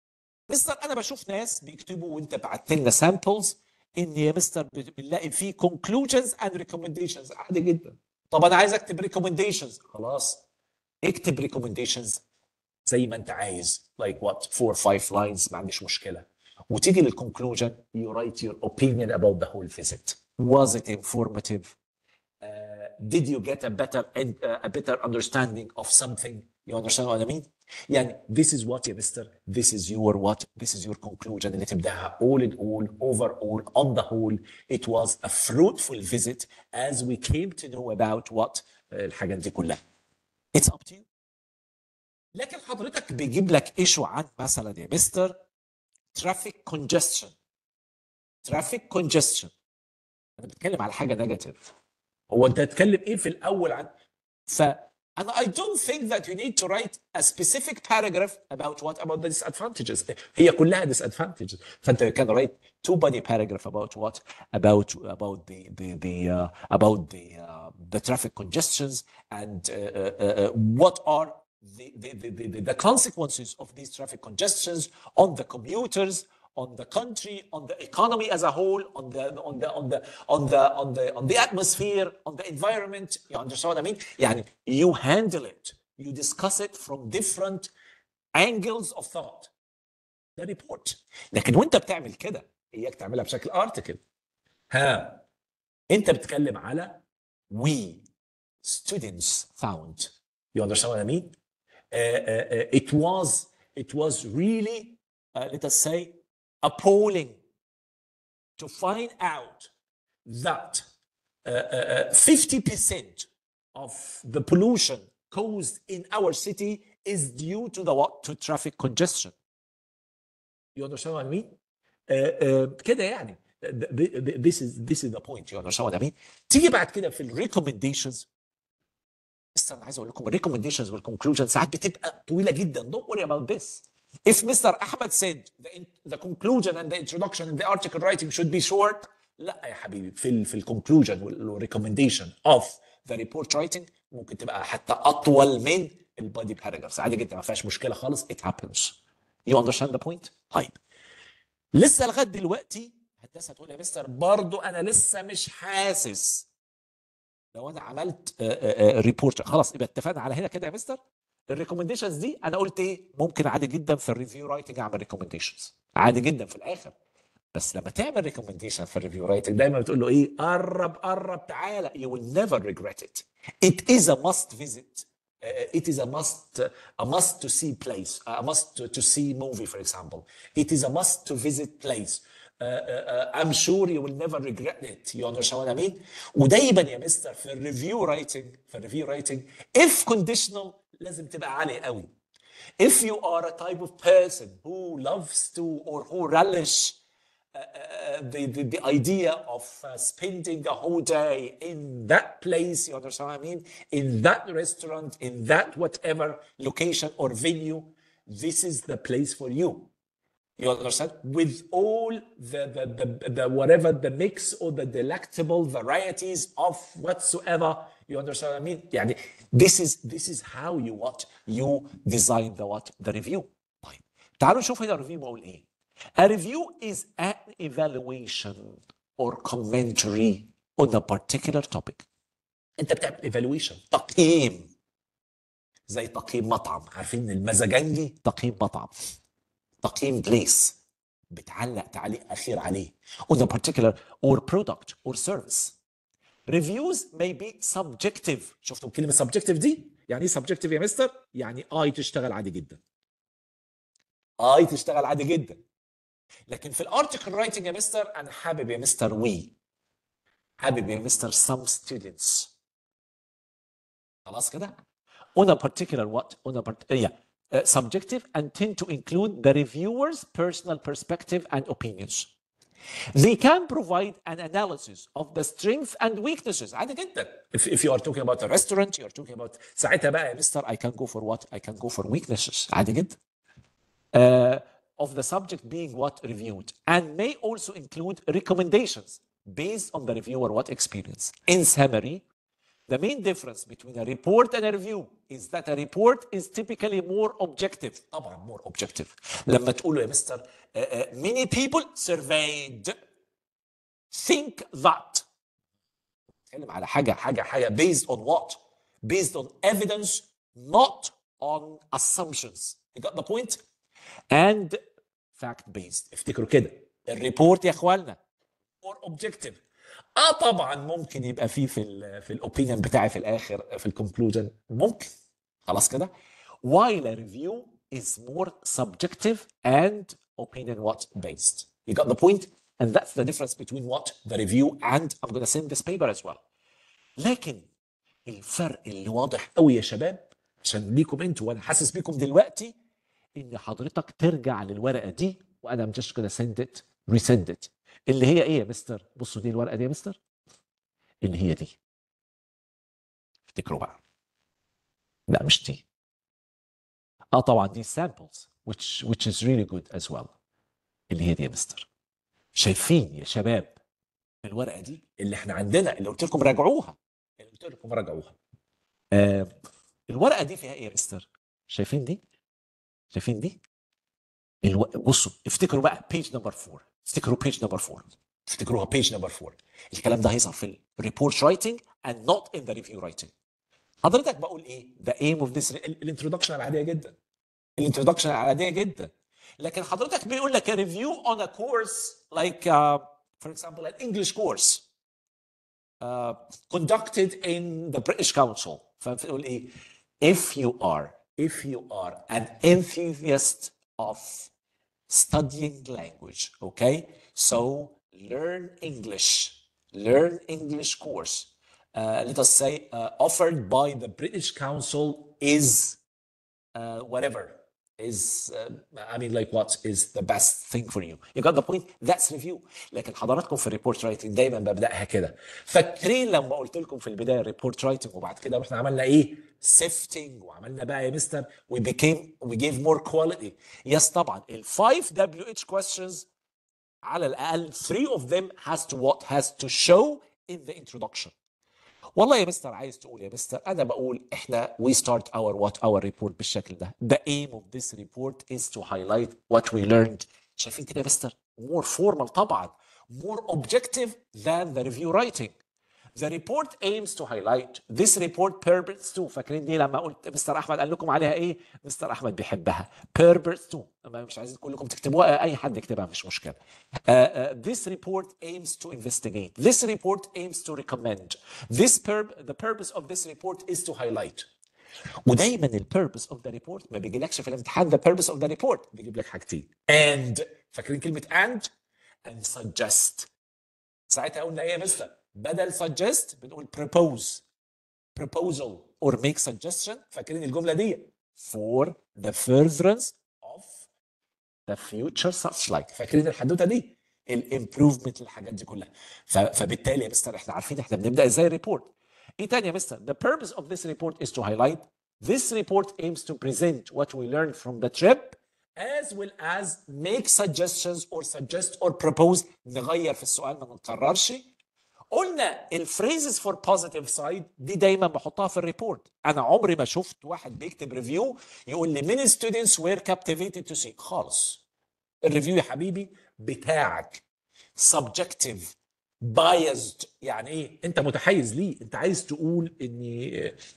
S1: مستر انا بشوف ناس بيكتبوا وانت بعت لنا سامبلز ان يا مستر بنلاقي فيه conclusions and recommendations. عادي جدا. طب انا عايز اكتب recommendations. خلاص اكتب recommendations زي ما انت عايز like what 4 or 5 lines ما عنديش مشكله. وتيجي للconclusion you write your opinion about the whole visit. Was it informative? Did you get a better understanding of something? You understand what I mean? يعني this is what يا مستر, this is your what, this is your conclusion اللي تبدأها all in all, overall, on the whole, it was a fruitful visit as we came to know about what الحاجات دي كلها. It's up to you. لكن حضرتك بيجيب لك ايشو عن مثلا يا مستر traffic congestion. traffic congestion. انا بتكلم على حاجه نيجاتيف. هو انت هتتكلم ايه في الاول عن and I don't think that you need to write a specific paragraph about what about the disadvantages. هي كلها disadvantages. فانت can write 2 body paragraph about what about the traffic congestions and what are the consequences of these traffic congestions on the commuters, on the country, on the economy as a whole, on the atmosphere, on the environment. You understand what I mean? يعني you handle it, you discuss it from different angles of thought. The report. لكن وانت بتعمل كده اياك تعملها بشكل article. انت بتتكلم على we students found. You understand what I mean? It was really let us say appalling to find out that 50% of the pollution caused in our city is due to the what? To traffic congestion. You understand what I mean? كده يعني. This is the point. You understand what I mean? تيجي بعد كده في الريكومنديشنز. بس انا عايز اقول لكم الريكومنديشنز والكونكلوجن ساعات بتبقى طويله جدا. Don't worry about this. If Mr. Ahmed said the conclusion and the introduction and the article writing should be short, لا يا حبيبي في الكونكلوجن والريكومنديشن of the report writing ممكن تبقى حتى اطول من البادي باراجرافز. عادي جدا ما فيهاش مشكله خالص. It happens. You understand the point? طيب لسه لغايه دلوقتي هندسه هتقول يا مستر برضو انا لسه مش حاسس لو انا عملت ريبورت. خلاص يبقى اتفقنا على هنا كده يا مستر. الريكومنديشنز دي انا قلت ايه ممكن عادي جدا في الريفيو رايتنج اعمل ريكومنديشنز عادي جدا في الاخر. بس لما تعمل ريكومنديشن في الريفيو رايتنج دايما بتقول له ايه قرب تعالى. You will never regret it. It is a must visit. It is a must to see place. A must to see movie for example. It is a must to visit place. I'm sure you will never regret it. You understand what I mean? ودايما يا مستر في الريفيو رايتنج if conditional لازم تبقى عالي قوي. If you are a type of person who loves to or who relish the idea of spending a whole day in that place, you understand what I mean? In that restaurant, in that whatever location or venue, this is the place for you. You understand? With all the whatever the mix or the delectable varieties of whatsoever. You understand what I mean? يعني this is how you design the review. طيب تعالوا نشوف هنا الريفيو بقول ايه. A review is an evaluation or commentary on a particular topic. انت بتعمل evaluation تقييم زي تقييم مطعم. عارفين المزاجنجي تقييم مطعم. تقييم بليس بتعلق تعليق اخير عليه on a particular or product or service. Reviews may be subjective. شفتوا كلمه subjective دي؟ يعني ايه subjective يا مستر؟ يعني تشتغل عادي جدا. تشتغل عادي جدا. لكن في الارتكل رايتنج يا مستر انا حابب يا مستر حابب يا مستر some students. خلاص كده؟ on a particular what? on a particular subjective and tend to include the reviewer's personal perspective and opinions. They can provide an analysis of the strengths and weaknesses. عادي جدا. If you are talking about a restaurant, you are talking about ساعتها بقى يا مستر I can go for what? I can go for weaknesses. عادي جدا. Of the subject being what reviewed and may also include recommendations based on the reviewer what experience. In summary, The main difference between a report and a review is that a report is typically more objective. طبعا more objective. لما تقولوا يا مستر many people surveyed think that. نتكلم على حاجة based on what? Based on evidence, not on assumptions. You got the point? And fact based. افتكروا كده الريبورت يا اخواننا more objective. طبعا ممكن يبقى فيه في الاوبينيون بتاعي في الاخر في الكونكلوجن ممكن خلاص كده. while a review is more subjective and opinion what based. You got the point? And that's the difference between what the review and I'm going to send this paper as well. لكن الفرق اللي واضح قوي يا شباب عشان ليكم انتوا وانا حاسس بيكم دلوقتي ان حضرتك ترجع للورقه دي وانا I'm just going to send it resend it اللي هي ايه يا مستر؟ بصوا دي الورقه دي يا مستر اللي هي دي. افتكروا بقى. لا مش دي. طبعا دي samples which is really good as well. اللي هي دي يا مستر. شايفين يا شباب الورقه دي اللي احنا عندنا اللي قلت لكم راجعوها. الورقه دي فيها ايه يا مستر؟ شايفين دي؟ شايفين دي؟ بصوا افتكروا بقى page number 4. افتكروا page number 4. افتكروها page number 4. الكلام ده هيظهر في الريبورت writing and not in the review writing. حضرتك بقول ايه؟ the aim of this الانترودكشن العاديه جدا. الانترودكشن العاديه جدا. لكن حضرتك بيقول لك a review on a course like for example an English course conducted in the British Council. فبتقول ايه؟ if you are an enthusiast of studying language, okay? So learn English course. Let us say offered by the British Council is whatever is I mean like what is the best thing for you. You got the point? That's review. لكن حضراتكم في الريبورت رايتنج دايما ببداها كده. فاكرين لما قلت لكم في البدايه الريبورت رايتنج وبعد كده رحنا عملنا ايه؟ sifting وعملنا بقى يا مستر we gave more quality. Yes طبعا ال 5 WH questions على الاقل 3 of them has to show in the introduction. والله يا مستر عايز تقول يا مستر انا بقول احنا we start our report بالشكل ده. The aim of this report is to highlight what we learned. شايفين كده يا مستر؟ more formal طبعا. more objective than the review writing. The report aims to highlight this report purpose 2. فاكرين دي لما قلت مستر احمد قال لكم عليها ايه؟ مستر احمد بيحبها purpose 2. مش عايزين كلكم تكتبوها اي حد يكتبها مش مشكله. This report aims to investigate. This report aims to recommend. The purpose of this report is to highlight. ودايما البيربس اوف ذا ريبورت ما بيجيلكش في الامتحان ذا purpose of the report بيجيب لك حاجتين. and فاكرين كلمه and suggest. ساعتها قلنا ايه يا مستر؟ بدل suggest بنقول proposal or make suggestion. فاكرين الجمله دي؟ for the furtherance of the future such like. فاكرين الحدوته دي؟ الامبروفمنت للحاجات دي كلها. فبالتالي يا مستر احنا عارفين احنا بنبدا ازاي الريبورت. ايه تاني يا مستر؟ The purpose of this report is to highlight. This report aims to present what we learned from the trip as well as make suggestions or suggest or propose. نغير في السؤال ما نكررش. قلنا الفريزز فور بوزيتيف سايد دي دايما بحطها في الريبورت. انا عمري ما شفت واحد بيكتب ريفيو يقول لي many students were captivated to see. خالص. الريفيو يا حبيبي بتاعك subjective biased. يعني ايه؟ انت متحيز ليه؟ انت عايز تقول اني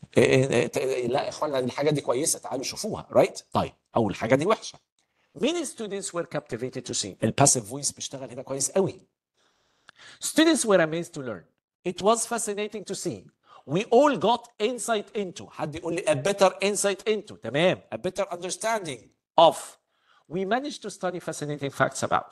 S1: لا يا اخوانا الحاجه دي كويسه تعالوا شوفوها رايت. طيب او الحاجه دي وحشه. many students were captivated to see. الباسيف فويس بيشتغل هنا كويس قوي. Students were amazed to learn. It was fascinating to see. We all got insight into. حد يقول لي a better insight into. تمام. A better understanding of. We managed to study fascinating facts about.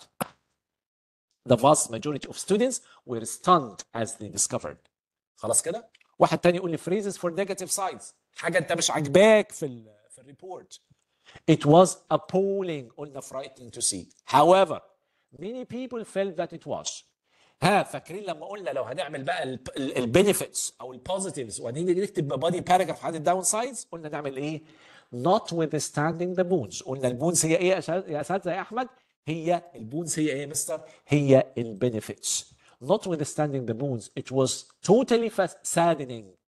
S1: The vast majority of students were stunned as they discovered. خلاص كده؟ واحد تاني يقول لي phrases for negative sides. حاجة أنت مش عاجباك في الريبورت. It was appalling. قلنا frightening to see. However, many people felt that it was. فاكرين لما قلنا لو هنعمل بقى البنفيتس او البوزيتيفز وهنيجي نكتب بادي باراجراف عن الداون سايدز قلنا نعمل ايه؟ notwithstanding the boons. قلنا البونز هي ايه يا اساتذه يا احمد؟ هي البونز هي ايه يا مستر؟ هي البنفيتس. notwithstanding the boons it was totally saddening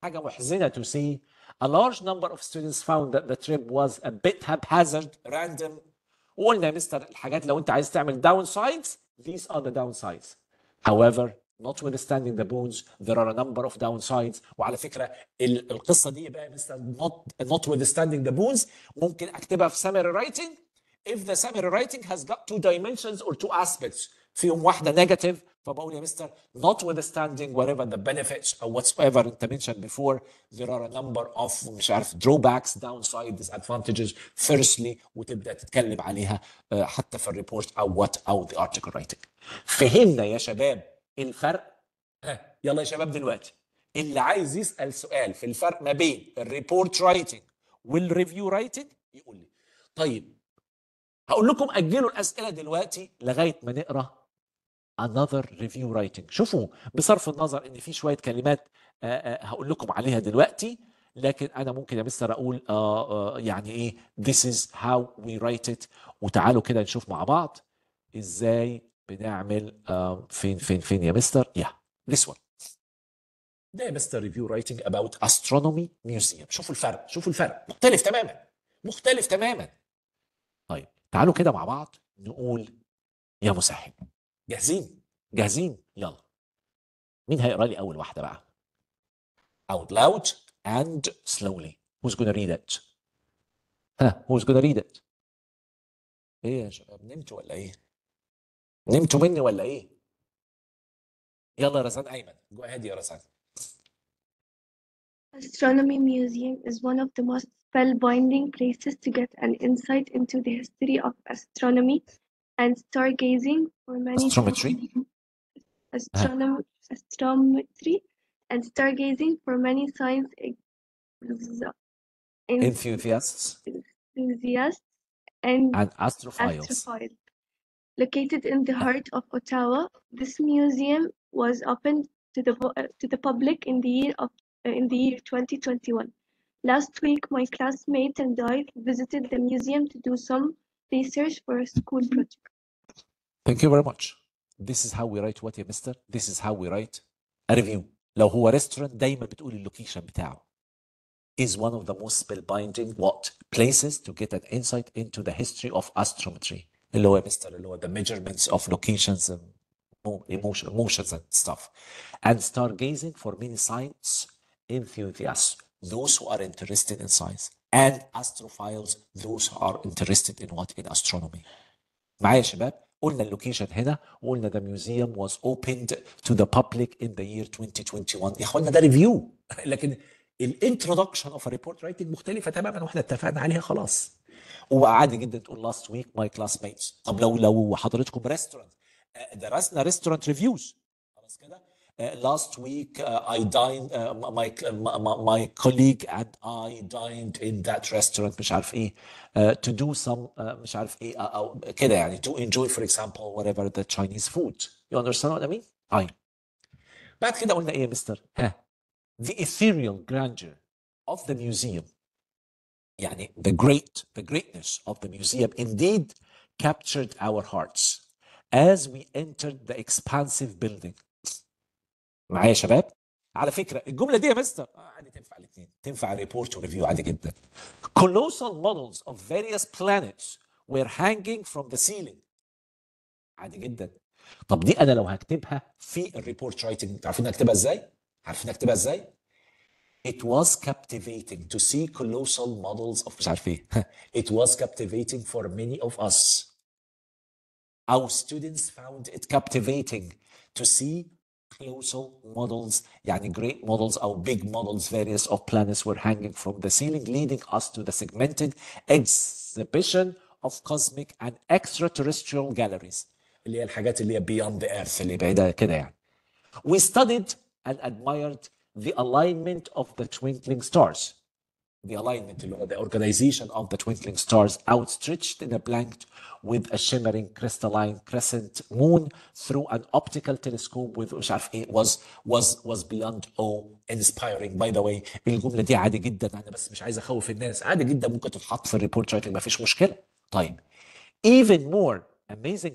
S1: حاجة محزنة to see. A large number of students found that the trip was a bit haphazard, random. وقلنا يا مستر الحاجات لو انت عايز تعمل downsides, these are the downsides. However, notwithstanding the boons, there are a number of downsides. وعلى فكرة القصة دي بقى يا مستر notwithstanding the boons ممكن اكتبها في summary writing if the summary writing has got two dimensions or two aspects. فيهم واحدة negative فبقول يا مستر notwithstanding whatever the benefits or whatsoever انت mentioned before, there are a number of مش عارف drawbacks, downside, disadvantages. Firstly وتبدأ تتكلم عليها حتى في الريبورت او the article writing. فهمنا يا شباب الفرق؟ يلا يا شباب دلوقتي اللي عايز يسأل سؤال في الفرق ما بين الريبورت رايتنج والريفيو رايتنج يقول لي. طيب هقول لكم اجلوا الاسئله دلوقتي لغايه ما نقرا another review writing. شوفوا بصرف النظر ان في شويه كلمات هقول لكم عليها دلوقتي، لكن انا ممكن يا مستر اقول يعني ايه this is how we write it. وتعالوا كده نشوف مع بعض ازاي بنعمل فين يا مستر. this one ده يا مستر review writing about astronomy museum. شوفوا الفرق مختلف تماما. طيب تعالوا كده مع بعض نقول يا مسهل. جاهزين يلا. مين هيقرا لي اول واحده بقى؟ out loud and slowly. Who's gonna read it? who's gonna read it? ايه يا شباب نمتوا ولا ايه؟ نمتوا مني ولا ايه؟ يلا يا رزان ايمن. go ahead يا رزان.
S6: Astronomy Museum is one of the most spellbinding places to get an insight into the history of astronomy and stargazing for many astrometry and stargazing for many science
S1: enthusiasts
S6: and
S1: astrophiles.
S6: Located in the heart of Ottawa, this museum was opened to the public in the year 2021. Last week, my classmate and I visited the museum to do some research for a school project.
S1: Thank you very much. This is how we write what يا مستر؟ This is how we write a review. لو هو restaurant دايما بتقول اللوكيشن بتاعه is one of the most spellbinding places to get an insight into the history of astrometry. اللي هو يا مستر اللي هو the measurements of locations and emotions and stuff. And stargazing for many science enthusiasts, those who are interested in science, and astrophiles, those who are interested in in astronomy. معايا يا شباب؟ قلنا اللوكيشن هنا وقلنا the museum was opened to the public in the year 2021. يا اخوانا ده ريفيو لكن الانترودكشن اوف ريبورت رايتنج مختلفه تماما واحنا اتفقنا عليها خلاص. وبقى عادي جدا تقول last week my classmates. طب لو حضرتكم ريستورانت درسنا ريستورانت ريفيوز خلاص كده. last week I dined my colleague and I dined in that restaurant مش عارف ايه to do some مش عارف ايه او كده يعني to enjoy for example whatever the Chinese food. You understand what I mean? طيب بعد كده قلنا ايه يا مستر؟ the ethereal grandeur of the museum يعني the greatness of the museum indeed captured our hearts as we entered the expansive building. معايا يا شباب؟ على فكرة الجملة دي يا مستر عادي تنفع الاثنين، تنفع ريبورت وريفيو عادي جدا. Colossal models of various planets were hanging from the ceiling. عادي جدا. طب دي أنا لو هكتبها في الريبورت رايتنج عارفين أكتبها إزاي؟ It was captivating to see colossal models of مش عارف ايه. It was captivating for many of us. Our students found it captivating to see colossal models يعني great models or big models various of planets were hanging from the ceiling leading us to the segmented exhibition of cosmic and extraterrestrial galleries اللي هي الحاجات اللي هي beyond the earth اللي بعيدة كده يعني. We studied and admired the alignment of the twinkling stars. The alignment اللي هو the organization of the twinkling stars outstretched in a blanket with a shimmering crystalline crescent moon through an optical telescope with مش عارف ايه was beyond inspiring. By the way الجملة دي عادي جدا انا بس مش عايز اخوف الناس، عادي جدا ممكن تتحط في الريبورت رايتنج ما فيش مشكلة. طيب even more amazingly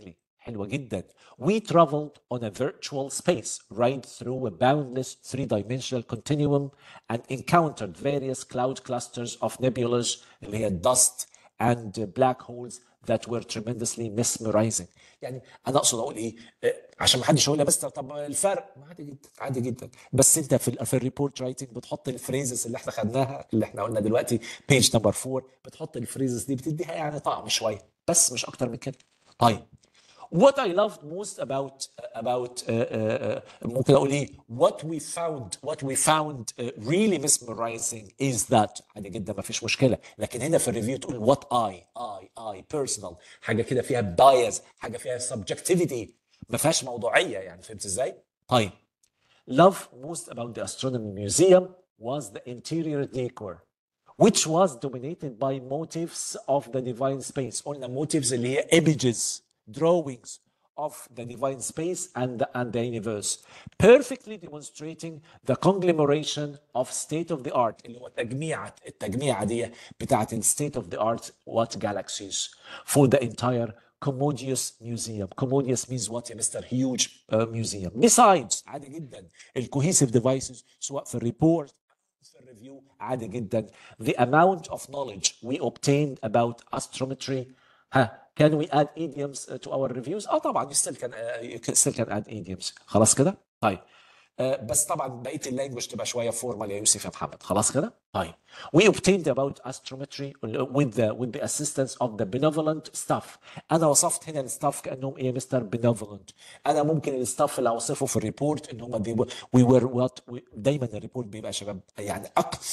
S1: حلوة جدا. We traveled on a virtual space right through a boundless three-dimensional continuum and encountered various cloud clusters of nebulas اللي هي dust and black holes that were tremendously mesmerizing. يعني انا اقصد اقول ايه عشان ما حدش يقول لي بس طب الفرق عادي جدا عادي جدا، بس انت في الريبورت رايتنج بتحط الفريزز اللي احنا خدناها اللي احنا قلنا دلوقتي بيج نمبر 4، بتحط الفريزز دي بتديها يعني طعم شويه بس مش اكتر من كده. طيب what I loved most about ممكن اقول ايه what we found really mesmerizing is that عادي جدا ما فيش مشكله، لكن هنا في الريفيو تقول what I personal، حاجه كده فيها bias، حاجه فيها subjectivity، ما فيهاش موضوعيه يعني. فهمت ازاي؟ طيب love most about the astronomy museum was the interior decor which was dominated by motifs of the divine space. قلنا motifs اللي هي images, drawings of the divine space and the universe, perfectly demonstrating the conglomeration of state of the art اللي هو التجميعة دي بتاعت state of the art what galaxies for the entire commodious museum. Commodious means what يا مستر؟ huge museum. Besides عادي جدا الcohesive devices سواء في الريبورت في الريفيو عادي جدا the amount of knowledge we obtained about astrometry. can we add idioms to our reviews؟ طبعا still can add idioms. خلاص كده؟ طيب بس طبعا بقيه اللانجوج تبقى شويه فورمال يا يوسف يا محمد. خلاص كده؟ طيب we obtained about astrometry with the assistance of the benevolent staff. انا وصفت هنا الستاف كانهم ايه يا مستر؟ benevolent. انا ممكن الستاف اللي اوصفه في الريبورت ان هم we were what دايما الريبورت بيبقى شباب يعني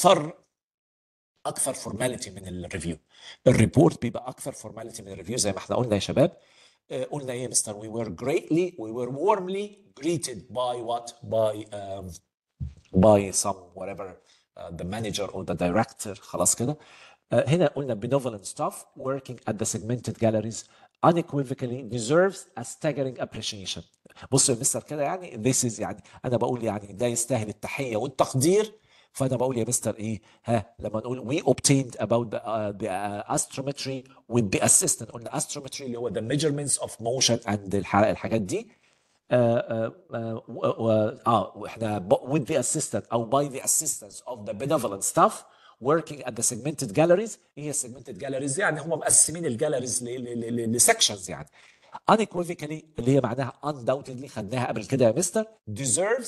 S1: اكثر فورماليتي من الريفيو. الريبورت بيبقى اكثر فورماليتي من الريفيو زي ما احنا قلنا يا شباب. قلنا ايه يا مستر؟ we were warmly greeted by what by some whatever the manager or the director. خلاص كده؟ هنا قلنا benevolent staff working at the segmented galleries unequivocally deserves a staggering appreciation. بصوا يا مستر كده يعني this is يعني انا بقول يعني ده يستاهل التحيه والتقدير. فانا بقول يا مستر ايه لما نقول we obtained about the astrometry with the assistant. قلنا astrometry اللي هو the measurements of motion and الحاجات دي واحنا with the assistant او by the assistance of the benevolent staff working at the segmented galleries. ايه segmented galleries؟ يعني هم مقسمين الجاليريز لسكشنز يعني. unequivocally اللي هي معناها undoubtedly خدناها قبل كده يا مستر deserves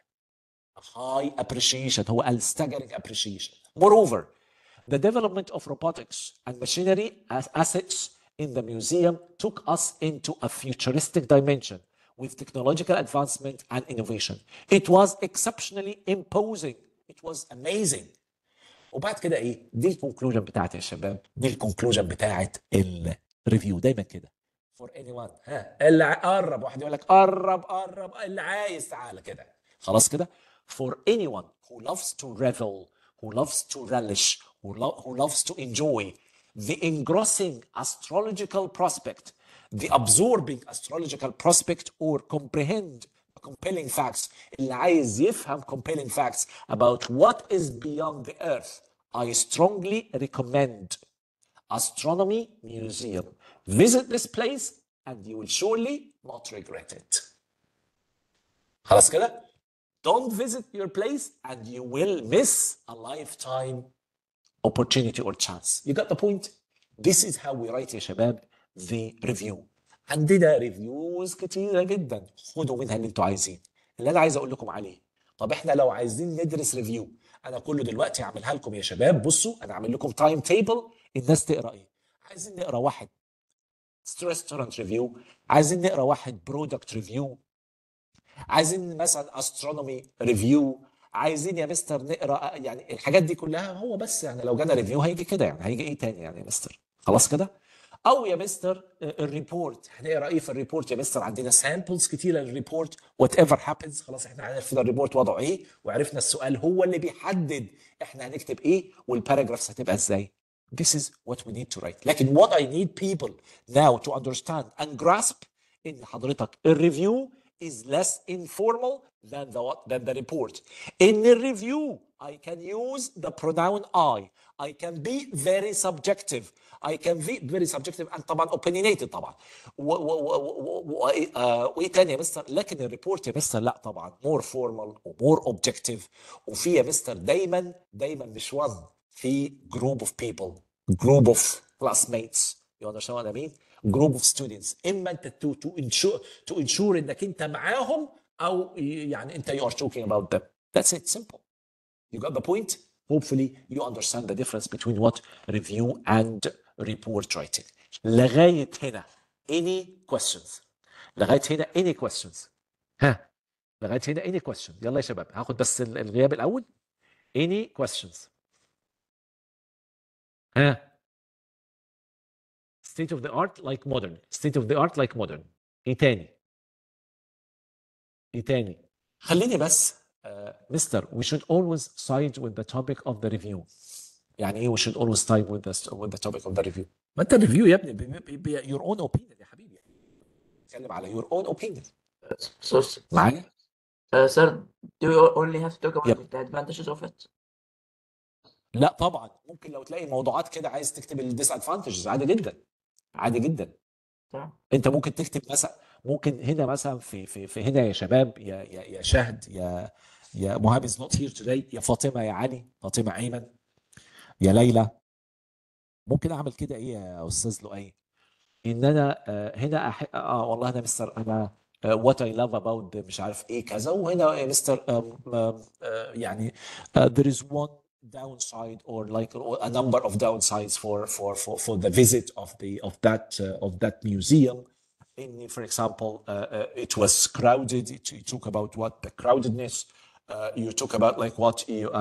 S1: high appreciation. هو قال staggering appreciation. Moreover, the development of robotics and machinery as assets in the museum took us into a futuristic dimension with technological advancement and innovation. It was exceptionally imposing. It was amazing. وبعد كده ايه؟ دي الكونكلوجن بتاعتي يا شباب، دي الكونكلوجن بتاعت الريفيو. دايما كده for anyone اللي قرب واحد يقول لك قرب اللي عايز تعالى كده. خلاص كده؟ for anyone who loves to revel, who loves to relish, who loves to enjoy the engrossing astrological prospect, the absorbing astrological prospect or comprehend compelling facts. اللي عايز يفهم compelling facts about what is beyond the earth, I strongly recommend Astronomy Museum. Visit this place and you will surely not regret it. خلاص كده؟ Don't visit your place and you will miss a lifetime opportunity or chance. You got the point? This is how we write يا شباب the review. عندنا ريفيوز كتيرة جدا، خدوا منها اللي انتوا عايزين. اللي انا عايز اقول لكم عليه، طب احنا لو عايزين ندرس ريفيو انا كله دلوقتي هعملها لكم يا شباب. بصوا انا اعمل لكم تايم تيبل الناس تقرا ايه. عايزين نقرا واحد ريستورانت ريفيو، عايزين نقرا واحد برودكت ريفيو، عايزين مثلا استرونومي ريفيو، عايزين يا مستر نقرا يعني الحاجات دي كلها. هو بس يعني لو جانا ريفيو هيجي كده يعني، هيجي ايه تاني يعني يا مستر؟ خلاص كده؟ او يا مستر الريبورت هنقرا ايه في الريبورت يا مستر؟ عندنا سامبلز كتيره للريبورت وات ايفر هابنز. خلاص احنا عرفنا الريبورت وضعه ايه، وعرفنا السؤال هو اللي بيحدد احنا هنكتب ايه والباراجرافز هتبقى ازاي. This is what we need to write. لكن what I need people now to understand and grasp ان حضرتك الريفيو is less informal than the report. In the review I can use the pronoun I can be very subjective. I can be very subjective and طبعا opinionated طبعا. وايه تاني يا مستر؟ لكن الريبورت يا مستر لا طبعا more formal ومور objective، وفي يا مستر دايما مش one، في group of people، group of classmates. You understand what I mean? Group of students. اما انت to ensure انك انت معاهم، او يعني انت you are talking about them. That's it, simple. You got the point? Hopefully you understand the difference between what review and report writing. لغاية هنا any questions؟ لغاية هنا any questions؟ ها لغاية هنا any question؟ يلا يا شباب هاخد بس الغياب الأول. any questions؟ ها state of the art like modern. state of the art like modern. ايه تاني؟ ايه تاني؟ خليني بس مستر we should always side with the topic of the review. يعني ايه we should always side with the topic of the review؟ ما انت الريفيو يا ابني your own opinion يا حبيبي، اتكلم على your own opinion.
S5: So,
S1: معايا؟
S5: sir, do you only have to talk about
S1: Yep.
S5: the advantages of it?
S1: لا طبعا ممكن لو تلاقي موضوعات كده عايز تكتب الديسادفانتجز عادي جدا، عادي جدا.
S5: تمام.
S1: انت ممكن تكتب مثلا، ممكن هنا مثلا في هنا يا شباب يا شهد يا مهاب is not here today، يا فاطمه يا علي، فاطمه ايمن، يا ليلى، ممكن اعمل كده ايه يا استاذ لؤي؟ ان انا هنا والله انا مستر انا what I love about مش عارف ايه كذا، وهنا يا مستر يعني there is one downside or like a number of downsides for the visit of that museum. In, for example, it was crowded. You talk about what the crowdedness. You talk about like what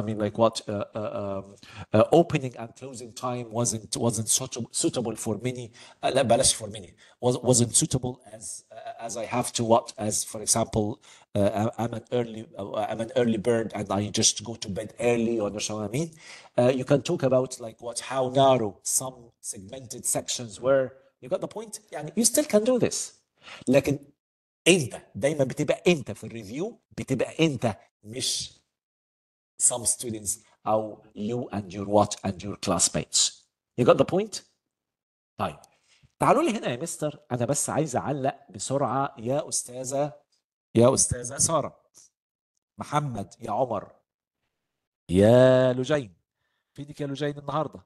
S1: opening and closing time wasn't suitable for many. لا بلاش for many. Wasn't suitable as I have to what, as for example, I'm an early bird and I just go to bed early. You understand what I mean? You can talk about like how narrow some segmented sections were. You got the point? يعني you still can do this. لكن انت دايما بتبقى انت في الريفيو، بتبقى انت مش some students او you and your what and your classmates. You got the point? طيب تعالوا لي هنا يا مستر، انا بس عايز اعلق بسرعه يا استاذه ساره، محمد، يا عمر، يا لجين، فينك يا لجين النهارده؟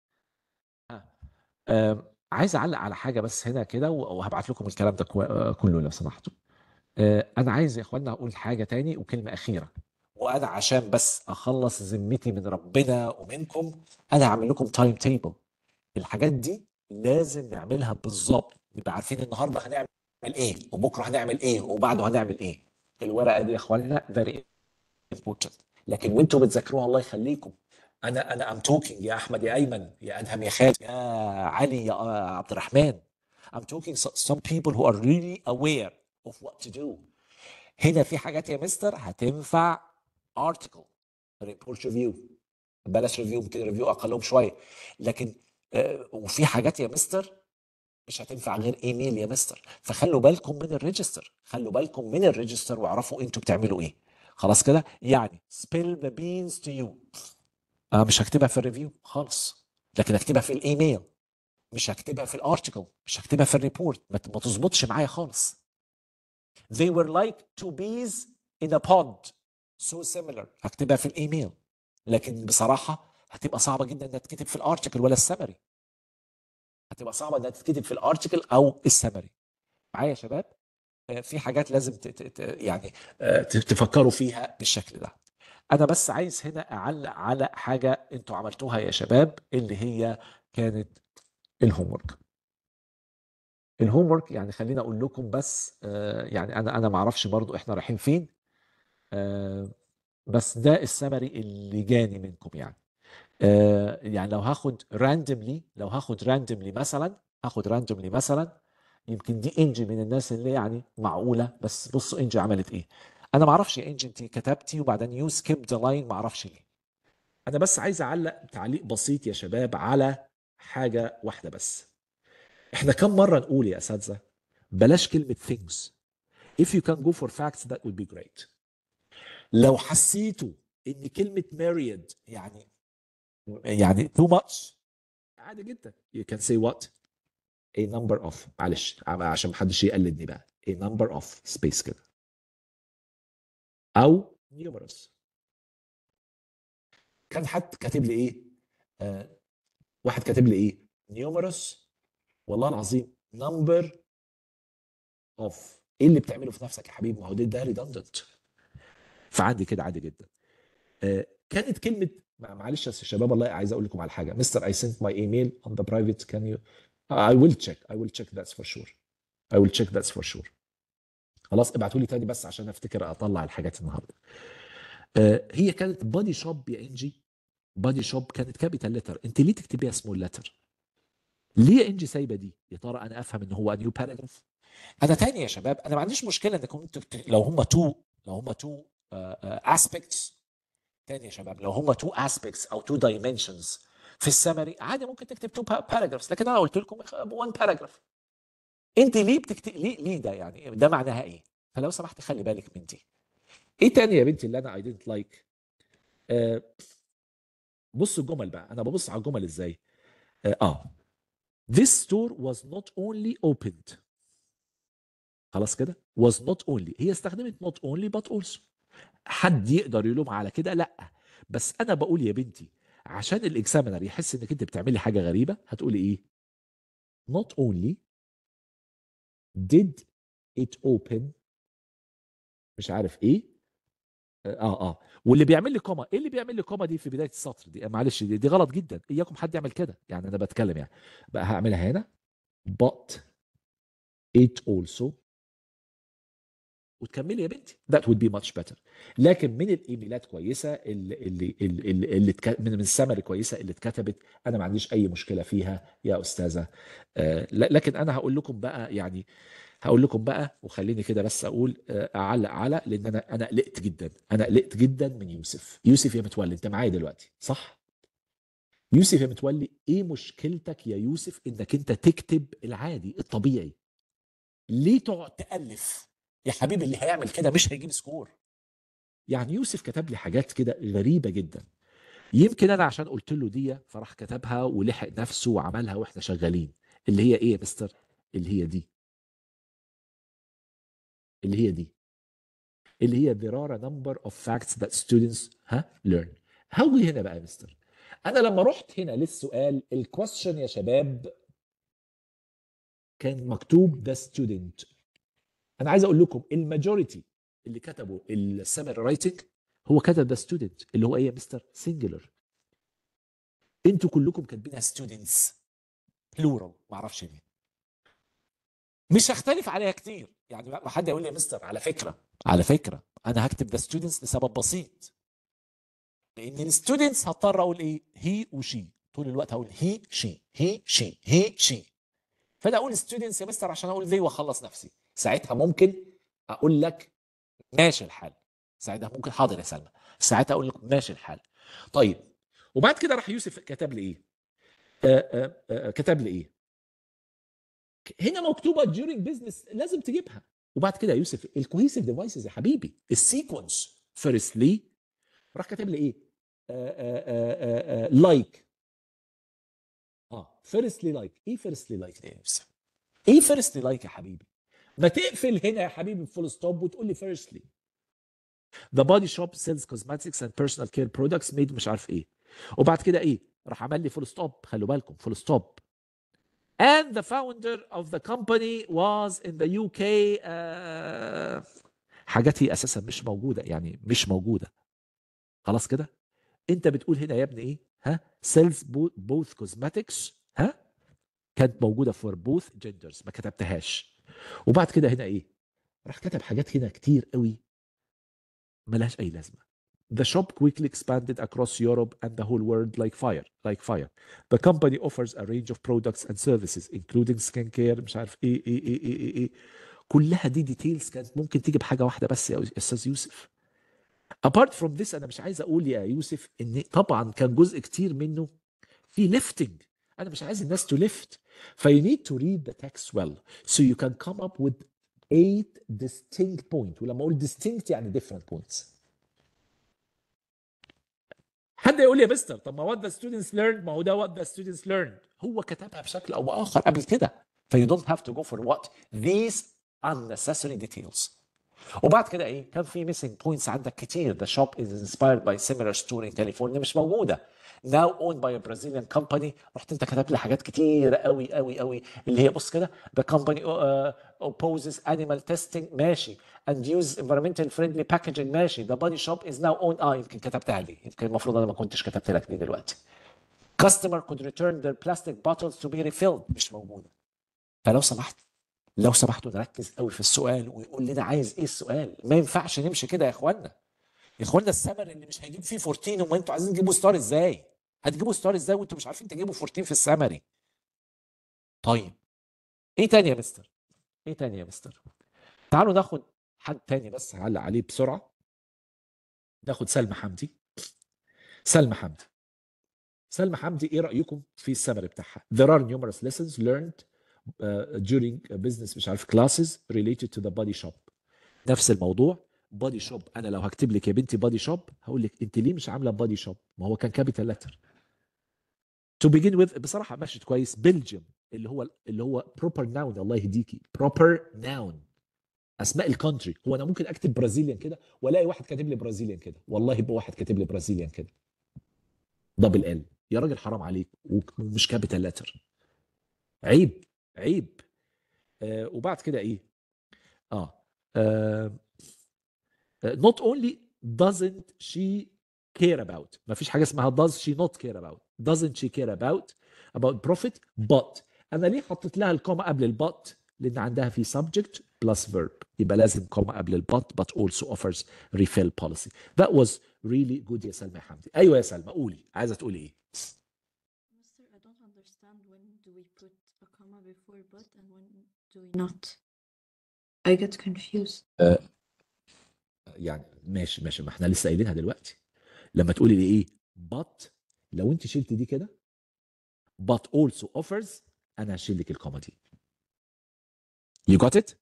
S1: عايز اعلق على حاجه بس هنا كده، وهبعت لكم الكلام ده كله لو سمحتوا. انا عايز يا اخوانا اقول حاجه تاني وكلمه اخيره، وانا عشان بس اخلص ذمتي من ربنا ومنكم انا هعمل لكم تايم تيبل. الحاجات دي لازم نعملها بالظبط، نبقى عارفين النهارده هنعمل ايه وبكره هنعمل ايه وبعده هنعمل ايه. الورقه دي يا اخوانا very important، لكن وانتوا بتذاكروها الله يخليكم، انا ام توكينج يا احمد يا ايمن يا ادهم يا خالد يا علي يا عبد الرحمن. I'm talking some people who are really aware of what to do. هنا في حاجات يا مستر هتنفع article report review، بلاش ريفيو، يمكن ريفيو اقلهم شويه، لكن وفي حاجات يا مستر مش هتنفع غير ايميل يا مستر. فخلوا بالكم من الريجستر، خلوا بالكم من الريجستر واعرفوا انتوا بتعملوا ايه. خلاص كده يعني spill the beans to you. مش هكتبها في الريفيو خالص، لكن هكتبها في الايميل، مش هكتبها في الارتكل، مش هكتبها في الريبورت، ما تظبطش معايا خالص. They were like two bees in a pod so similar، هكتبها في الايميل، لكن بصراحه هتبقى صعبه جدا انها تتكتب في الارتكل ولا السمري، هتبقى صعبه انها تتكتب في الارتكل او السمري. معايا يا شباب؟ في حاجات لازم يعني تفكروا فيها بالشكل ده. انا بس عايز هنا اعلق على حاجه انتوا عملتوها يا شباب، اللي هي كانت الهوم ورك. الهوم ورك يعني خليني اقول لكم بس يعني انا ما اعرفش برضو احنا رايحين فين، بس ده السمري اللي جاني منكم يعني. يعني لو هاخد راندملي مثلا، يمكن دي انجي من الناس اللي يعني معقوله، بس بصوا انجي عملت ايه. انا ما اعرفش يا انجي انت كتبتي وبعدين يو سكيب ذا لاين، ما اعرفش ليه. انا بس عايز اعلق تعليق بسيط يا شباب على حاجه واحده بس. احنا كم مره نقول يا اساتذه بلاش كلمه things. if you can go for facts that would be great. لو حسيتوا ان كلمه myriad يعني too much، عادي جدا. You can say what a number of معلش عشان محدش يقلدني بقى a number of space كده او numerous. كان حد كاتب لي ايه واحد كاتب لي ايه numerous والله العظيم number of. ايه اللي بتعمله في نفسك يا حبيبي؟ ما هو ده redundant. فعندي كده عادي جدا. كانت كلمه معلش يا شباب والله عايز اقول لكم على حاجه. مستر I sent my email on the private can you I will check that's for sure. I will check that's for sure. خلاص ابعتوا لي تاني بس عشان افتكر اطلع الحاجات النهارده. هي كانت بادي شوب يا انجي. بادي شوب كانت كابيتال لتر. انت ليه تكتبيها سمول لتر؟ ليه يا انجي سايبه دي؟ يا ترى انا افهم ان هو نيو باراجراف. انا تاني يا شباب انا ما عنديش مشكله انكم انتوا لو هم تو اسبيكتس. تاني يا شباب لو هم تو اسبيكتس او تو دايمنشنز في السمري عادي ممكن تكتب تو باراجرافز. لكن انا قلت لكم 1 باراجراف. انت ليه بتكتب ليه ده يعني ده معناها ايه؟ فلو سمحت خلي بالك من دي. ايه تاني يا بنتي اللي انا I didn't like؟ بص الجمل بقى. انا ببص على الجمل ازاي؟ This store was not only opened. خلاص كده was not only. هي استخدمت not only but also. حد يقدر يلوم على كده؟ لا. بس انا بقول يا بنتي عشان الاكزامينر يحس انك انت بتعملي حاجه غريبه هتقولي ايه؟ not only did it open مش عارف ايه. واللي بيعمل لي كوما ايه اللي بيعمل لي كوما دي في بدايه السطر دي؟ معلش دي غلط جدا. اياكم حد يعمل كده يعني. انا بتكلم يعني بقى هعملها هنا but it also وتكملي يا بنتي that would be much better. لكن من الايميلات كويسه من السمري كويسه اللي اتكتبت انا ما عنديش اي مشكله فيها يا استاذه. لكن انا هقول لكم بقى يعني هقول لكم بقى وخليني كده بس اقول اعلق على لان انا قلقت جدا. انا قلقت جدا من يوسف يا متولي. انت معايا دلوقتي صح؟ يوسف يا متولي ايه مشكلتك يا يوسف انك انت تكتب العادي الطبيعي؟ ليه تقعد تألف يا حبيبي؟ اللي هيعمل كده مش هيجيب سكور. يعني يوسف كتب لي حاجات كده غريبة جدا. يمكن انا عشان قلت له دي فراح كتبها ولحق نفسه وعملها واحنا شغالين. اللي هي ايه يا مستر؟ اللي هي دي اللي هي there are a number of facts that students learn. هوي هنا بقى يا مستر. انا لما رحت هنا للسؤال الكويستشن يا شباب كان مكتوب the student. انا عايز اقول لكم الماجوريتي اللي كتبوا السمري رايتنج هو كتب the student اللي هو ايه يا مستر؟ سنجلر. انتوا كلكم كاتبينها students بلورال ما اعرفش ليه. مش هختلف عليها كتير يعني. ما حد يقول لي يا مستر على فكره انا هكتب the students لسبب بسيط. لان الستودنتس هضطر اقول ايه؟ هي وشي. طول الوقت هقول هي شي. فانا اقول ستودنتس يا مستر عشان اقول ذي واخلص نفسي. ساعتها ممكن اقول لك ماشي الحال. ساعتها ممكن حاضر يا سلمى. ساعتها اقول لك ماشي الحال. طيب وبعد كده راح يوسف كتب لي ايه؟ كتب لي ايه؟ هنا مكتوبه during business لازم تجيبها. وبعد كده يا يوسف الكوهيسيف ديفايسز يا حبيبي السيكونس فيرستلي راح كاتب لي ايه؟ لايك. فيرستلي لايك. ايه فيرستلي لايك ده يا يوسف؟ ايه فيرستلي لايك يا حبيبي؟ ما تقفل هنا يا حبيبي فول ستوب وتقول لي فيرستلي. The body shop sells cosmetics and personal care products made مش عارف ايه. وبعد كده ايه؟ راح عمل لي فول ستوب. خلوا بالكم فول ستوب. And the founder of the company was in the UK. حاجات هي اساسا مش موجوده يعني مش موجوده. خلاص كده. انت بتقول هنا يا ابني ايه؟ sells both cosmetics كانت موجوده for both genders ما كتبتهاش. وبعد كده هنا ايه؟ راح كتب حاجات هنا كتير قوي ملهاش اي لازمه. The shop quickly expanded across Europe and the whole world like fire. The company offers a range of products and services including skincare مش عارف ايه. كلها دي ديتيلز كانت ممكن تيجي بحاجه واحده بس يا استاذ يوسف. apart from this انا مش عايز اقول يا يوسف ان طبعا كان جزء كتير منه في lifting. انا مش عايز الناس to lift. ف you need to read the text well so you can come up with 8 distinct points. ولما اقول distinct يعني different points. حد يقول لي يا مستر طب ما what the students learned، ما هو ده what the students learned، هو كتبها بشكل او باخر قبل كده. ف you don't have to go for what these unnecessary details. وبعد كده ايه، كان في missing points عندك كتير. the shop is inspired by similar store in California، مش موجوده. now owned by a Brazilian company. رحت انت كتبت لي حاجات كتير قوي قوي قوي، اللي هي بص كده the company opposes animal testing ماشي and use environmental friendly packaging ماشي. the body shop is now owned يمكن كتبتها لي، يمكن المفروض انا ما كنتش كتبت لك دي دلوقتي. customer could return their plastic bottles to be refilled مش موجوده. فلو سمحت لو سمحتوا نركز قوي في السؤال ويقول لنا عايز ايه السؤال. ما ينفعش نمشي كده يا اخوانا. يا اخوانا السمر اللي مش هيجيب فيه 14، وما انتوا عايزين تجيبوا ستار ازاي؟ هتجيبوا ستار ازاي وانتوا مش عارفين تجيبوا 14 في السمري؟ طيب ايه تاني يا مستر؟ ايه تاني يا مستر؟ تعالوا ناخد حد تاني بس هعلق عليه بسرعه. ناخد سلمى حمدي. سلمى حمدي، سلمى حمدي ايه رايكم في السمري بتاعها؟ There are numerous lessons learned during business مش عارف classes related to the body shop. نفس الموضوع بادي شوب. انا لو هكتب لك يا بنتي بادي شوب هقول لك انت ليه مش عامله بادي شوب؟ ما هو كان كابيتال لتر. تو بيجين وذ بصراحه مشيت كويس. بلجيوم اللي هو بروبر ناون، الله يهديكي بروبر ناون اسماء الكونتري. هو انا ممكن اكتب برازيليان كده والاقي واحد كاتب لي برازيليان كده، والله يبقى واحد كاتب لي برازيليان كده دبل ال. يا راجل حرام عليك، ومش كابيتال لتر. عيب عيب. وبعد كده ايه not only doesn't she care about، ما فيش حاجه اسمها does she not care about، doesn't she care about profit but. انا ليه حطيت لها الكوما قبل البut؟ لان عندها في subject plus verb، يبقى لازم كوما قبل البut but also offers refill policy. that was really good يا سلمى حمدي. ايوه يا سلمى قولي، عايزه تقولي ايه؟
S7: Mister, I don't understand when do we put a comma before but and when do we not? I get confused.
S1: يعني ماشي ما احنا لسه قايلينها دلوقتي. لما تقولي لي ايه but، لو انت شلت دي كده but also offers، انا هشيل لك الكوما دي. you got it.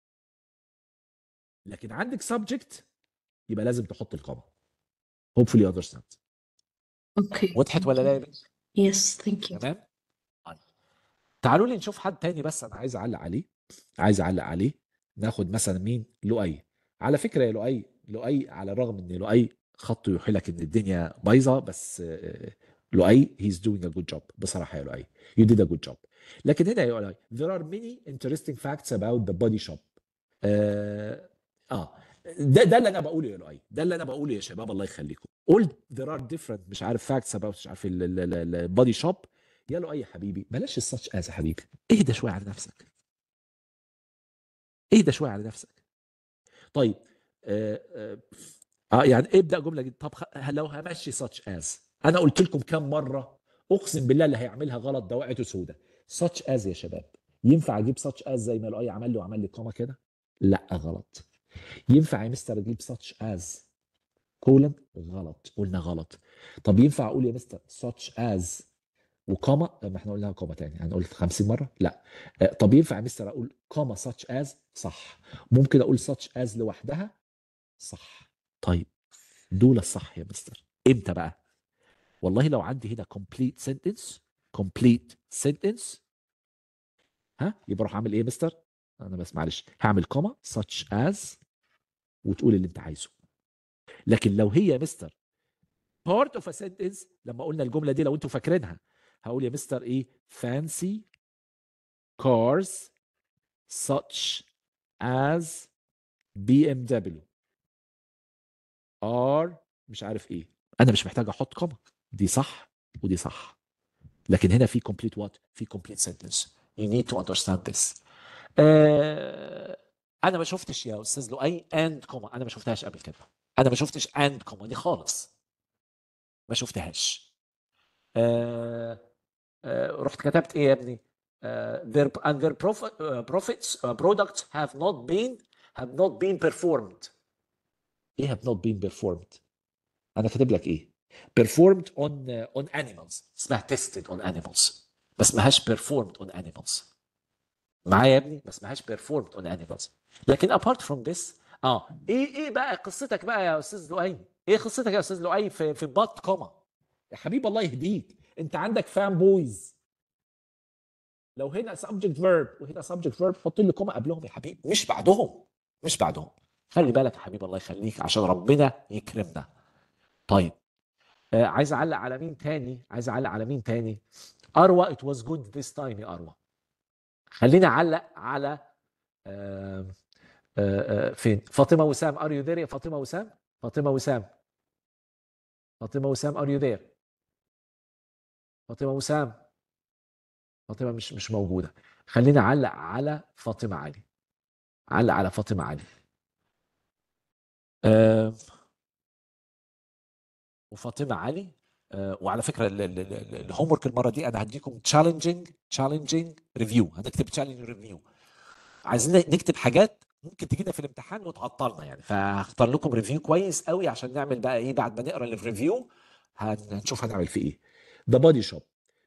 S1: لكن عندك subject يبقى لازم تحط الكوما. hopefully you understand.
S7: Okay.
S1: وضحت ولا لا يا بنت؟
S7: Yes, thank you.
S1: تمام. تعالوا لي نشوف حد تاني بس انا عايز اعلق عليه. ناخد مثلا مين؟ لؤي. على فكره يا لؤي على الرغم ان لؤي خطه يوحيلك ان الدنيا بايظه، بس لؤي he's doing a good job بصراحه. يا لؤي you did a good job. لكن هنا يا لؤي there are many interesting facts about the body shop. ده اللي انا بقوله يا لؤي، ده اللي انا بقوله يا شباب الله يخليكم. قلت there are different مش عارف facts about مش عارف البادي شوب. يا لؤي يا حبيبي بلاش الساتش از يا حبيبي، اهدى شويه على نفسك، اهدى شويه على نفسك. طيب يعني ابدا جمله جديده. طب لو همشي ساتش از، انا قلت لكم كم مره اقسم بالله اللي هيعملها غلط ده وقعته سودة. ساتش از يا شباب ينفع اجيب ساتش از زي ما لؤي عمل لي كوما كده؟ لا غلط. ينفع يا مستر اجيب ساتش از كولن؟ غلط، قلنا غلط. طب ينفع اقول يا مستر ساتش از وكوما؟ ما احنا قلنا كوما تاني، هنقول 50 مره؟ لا. طب ينفع يا مستر اقول كوما ساتش از؟ صح. ممكن اقول ساتش از لوحدها؟ صح. طيب دول الصح يا مستر. امتى بقى؟ والله لو عندي هنا complete sentence يبقى اروح اعمل ايه يا مستر؟ انا بس معلش هعمل كوما such as وتقول اللي انت عايزه. لكن لو هي يا مستر part of a sentence، لما قلنا الجمله دي لو انتوا فاكرينها هقول يا مستر ايه؟ fancy cars such as BMW are مش عارف ايه. انا مش محتاج احط كوما، دي صح ودي صح. لكن هنا في complete what؟ في complete sentence. you need to understand this. انا ما شفتش يا استاذ لؤي and كوما، انا ما شفتهاش قبل كده. انا ما شفتش and كوما دي خالص، ما شفتهاش. رحت كتبت ايه يا ابني؟ their products have not been performed. ايه have not been performed؟ انا كاتب لك ايه؟ performed on animals، اسمها tested on animals، ما اسمهاش performed on animals. معايا يا ابني؟ ما اسمهاش performed on animals. لكن apart from this ايه بقى قصتك بقى يا استاذ لؤي؟ ايه قصتك يا استاذ لؤي في بات كوما؟ يا حبيب الله يهديك، انت عندك فان بويز، لو هنا subject verb وهنا subject verb حط لي كوما قبلهم يا حبيبي، مش بعدهم، مش بعدهم. خلي بالك يا حبيب الله يخليك عشان ربنا يكرمنا. طيب عايز اعلق على مين تاني؟ عايز اعلق على مين تاني؟ اروى it was good this time يا اروى. خليني اعلق على فين؟ فاطمه وسام ار يو ذير يا فاطمه وسام؟ فاطمه وسام، فاطمه وسام ار يو ذير؟ فاطمه وسام، فاطمه مش موجوده. خليني اعلق على فاطمه علي، علق على فاطمه علي. وفاطمه علي. وعلى فكره الهوم ورك المره دي انا هديكم تشالنجينج ريفيو، هنكتب تشالنج ريفيو. عايزين نكتب حاجات ممكن تجينا في الامتحان وتعطلنا يعني، فهختار لكم ريفيو كويس قوي عشان نعمل بقى ايه بعد ما نقرا الريفيو هنشوف هنعمل فيه ايه. ذا بودي شوب.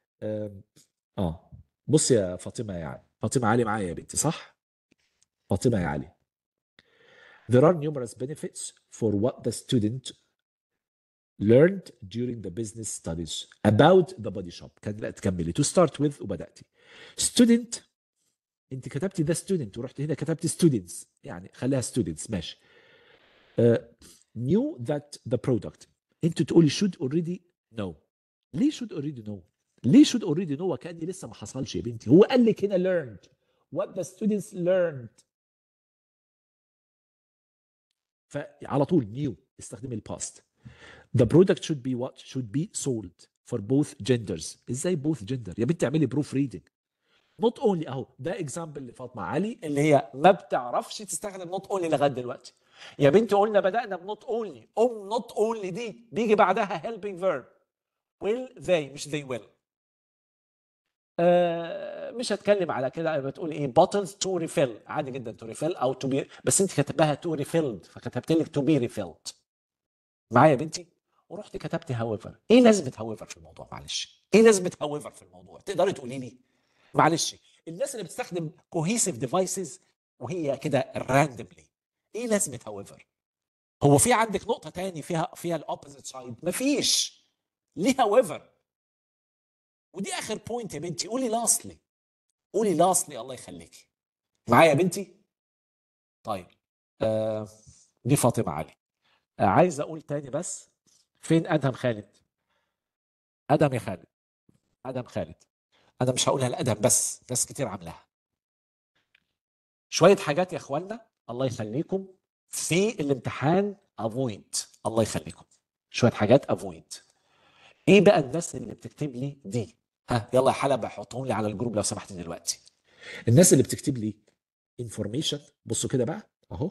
S1: بص يا فاطمه يا علي، فاطمه علي معايا يا بنتي صح؟ فاطمه يا علي. There are numerous benefits for what the student learned during the business studies about the body shop. كان لا تكملي to start with وبدأتي. Student انت كتبتي the student ورحت هنا كتبتي students، يعني خليها students ماشي. knew that the product، انت تقولي should already know. ليه should already know؟ ليه should already know وكأني لسه ما حصلش يا بنتي؟ هو قال لك هنا learned what the students learned، فعلى طول knew استخدمي الباست. The product should be what? Should be sold for both genders. ازاي both gender؟ يا بنتي اعملي بروف ريدنج. not only اهو ده اكزامبل لفاطمه علي اللي هي ما بتعرفش تستخدم not only لغايه دلوقتي. يا بنتي قلنا بدأنا ب not only، not only دي بيجي بعدها helping verb will they مش they will. مش هتكلم على كده، بتقول ايه bottles to refill عادي جدا to refill او to be، بس انت كاتباها to refilled فكتبت لك to be refilled معايا يا بنتي، ورحت كتبت however. ايه لازمه however في الموضوع؟ معلش ايه لازمه however في الموضوع؟ تقدري تقولي لي؟ معلش الناس اللي بتستخدم cohesive devices وهي كده randomly ايه لازمه however؟ هو في عندك نقطه تاني فيها الاوبوزيت سايد؟ مفيش. ليه however؟ ودي اخر بوينت يا بنتي، قولي لاستلي، قولي لاستلي الله يخليكي معايا يا بنتي. طيب دي فاطمه علي. عايز اقول تاني بس، فين ادهم خالد؟ ادم يا خالد، ادم خالد. انا مش هقولها لادم بس، ناس كتير عاملاها. شويه حاجات يا اخوانا الله يخليكم في الامتحان افويد، الله يخليكم شويه حاجات افويد. ايه بقى الناس اللي بتكتب لي دي؟ ها يلا يا حلبة حطهم لي على الجروب لو سمحت دلوقتي. الناس اللي بتكتب لي information، بصوا كده بقى اهو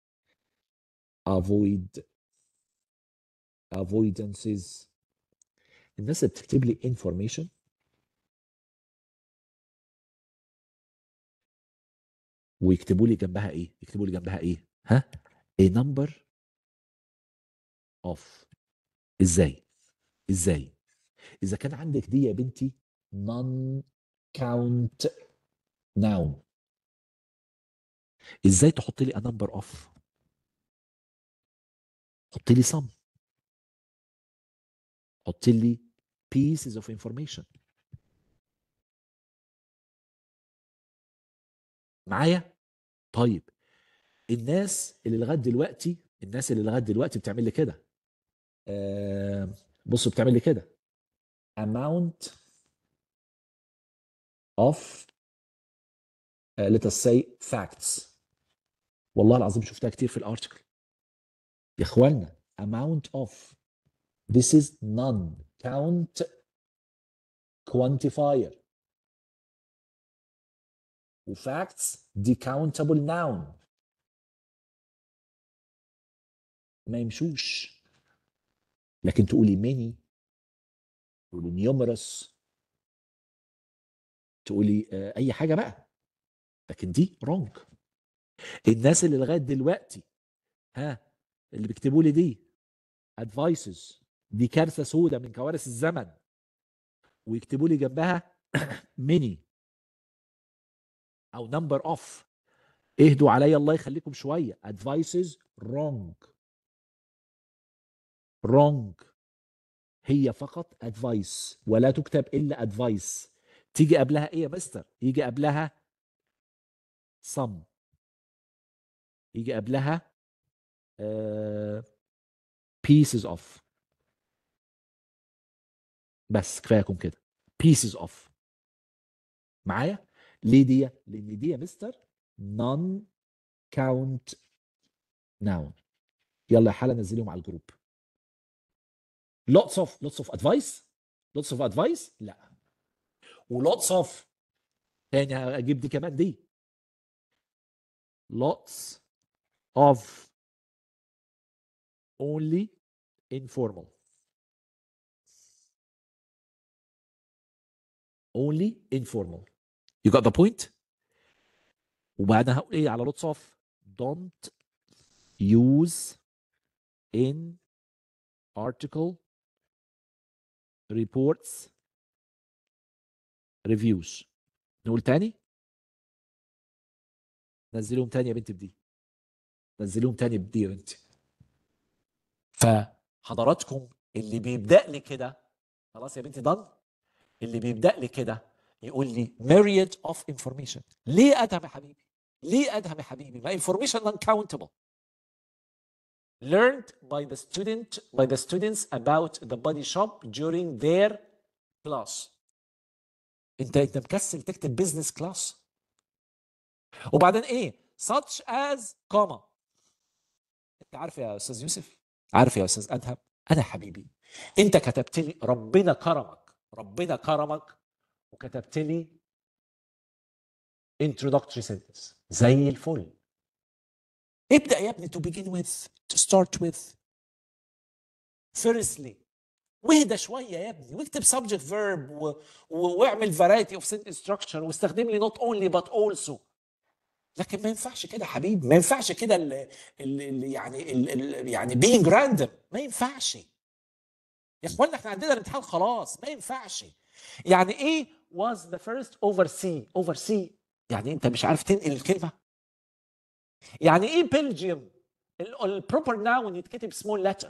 S1: avoid avoidances. الناس اللي بتكتب لي information ويكتبوا لي جنبها ايه؟ يكتبوا لي جنبها ايه؟ ها a number of. ازاي؟ ازاي؟ اذا كان عندك دي يا بنتي non count noun، ازاي تحط لي a number of؟ حط لي some، حط لي pieces of information. معايا؟ طيب الناس اللي لغايه دلوقتي بتعمل لي كده، بصوا بتعمل لي كده amount of let us say facts. والله العظيم شفتها كتير في الارتكل يا اخوانا. amount of this is non count quantifier و facts دي countable noun، ما يمشوش. لكن تقولي many، تقولي numerous، تقولي اي حاجه بقى، لكن دي wrong. الناس اللي لغايه دلوقتي اللي بيكتبوا لي دي advices، دي كارثه سودة من كوارث الزمن، ويكتبوا لي جنبها many او number of. اهدوا عليا الله يخليكم شويه. advices wrong. هي فقط ادفايس ولا تكتب الا ادفايس. تيجي قبلها ايه يا مستر؟ يجي قبلها some، يجي قبلها pieces of. بس كفايكم كده pieces of. معايا؟ ليه دي؟ لان دي يا مستر non count noun. يلا يا حاله نزليهم على الجروب. lots of advice لا، lots of تاني اجيب دي كمان دي lots of only informal. only informal. you got the point. وبعدها هقول ايه على lots of؟ don't use in article reports reviews. نقول تاني، نزلهم تاني يا بنت بدي، نزلهم تاني بدي يا بنتي. فحضراتكم اللي بيبدأ لي كده خلاص يا بنتي ضن، اللي بيبدأ لي كده يقول لي myriad of information. ليه ادهم يا حبيبي؟ ليه ادهم يا حبيبي؟ ما information uncountable learned by the students about the body shop during their class. انت مكسل تكتب business class. وبعدين ايه such as comma. انت عارف يا استاذ يوسف، عارف يا استاذ ادهم، انا حبيبي انت كتبت لي ربنا كرمك، ربنا كرمك وكتبت لي introductory sentence زي الفل. ابدأ يا ابني to begin with to start with firstly. واهدى شويه يا ابني واكتب subject verb واعمل variety of sentence structure واستخدم لي not only but also. لكن ما ينفعش كده يا حبيبي، ما ينفعش كده يعني being random ما ينفعش يا اخوانا. احنا عندنا الامتحان خلاص، ما ينفعش. يعني ايه was the first oversee؟ يعني انت مش عارف تنقل الكلمه. يعني ايه بلجيوم؟ البروبر ناون يتكتب small letter.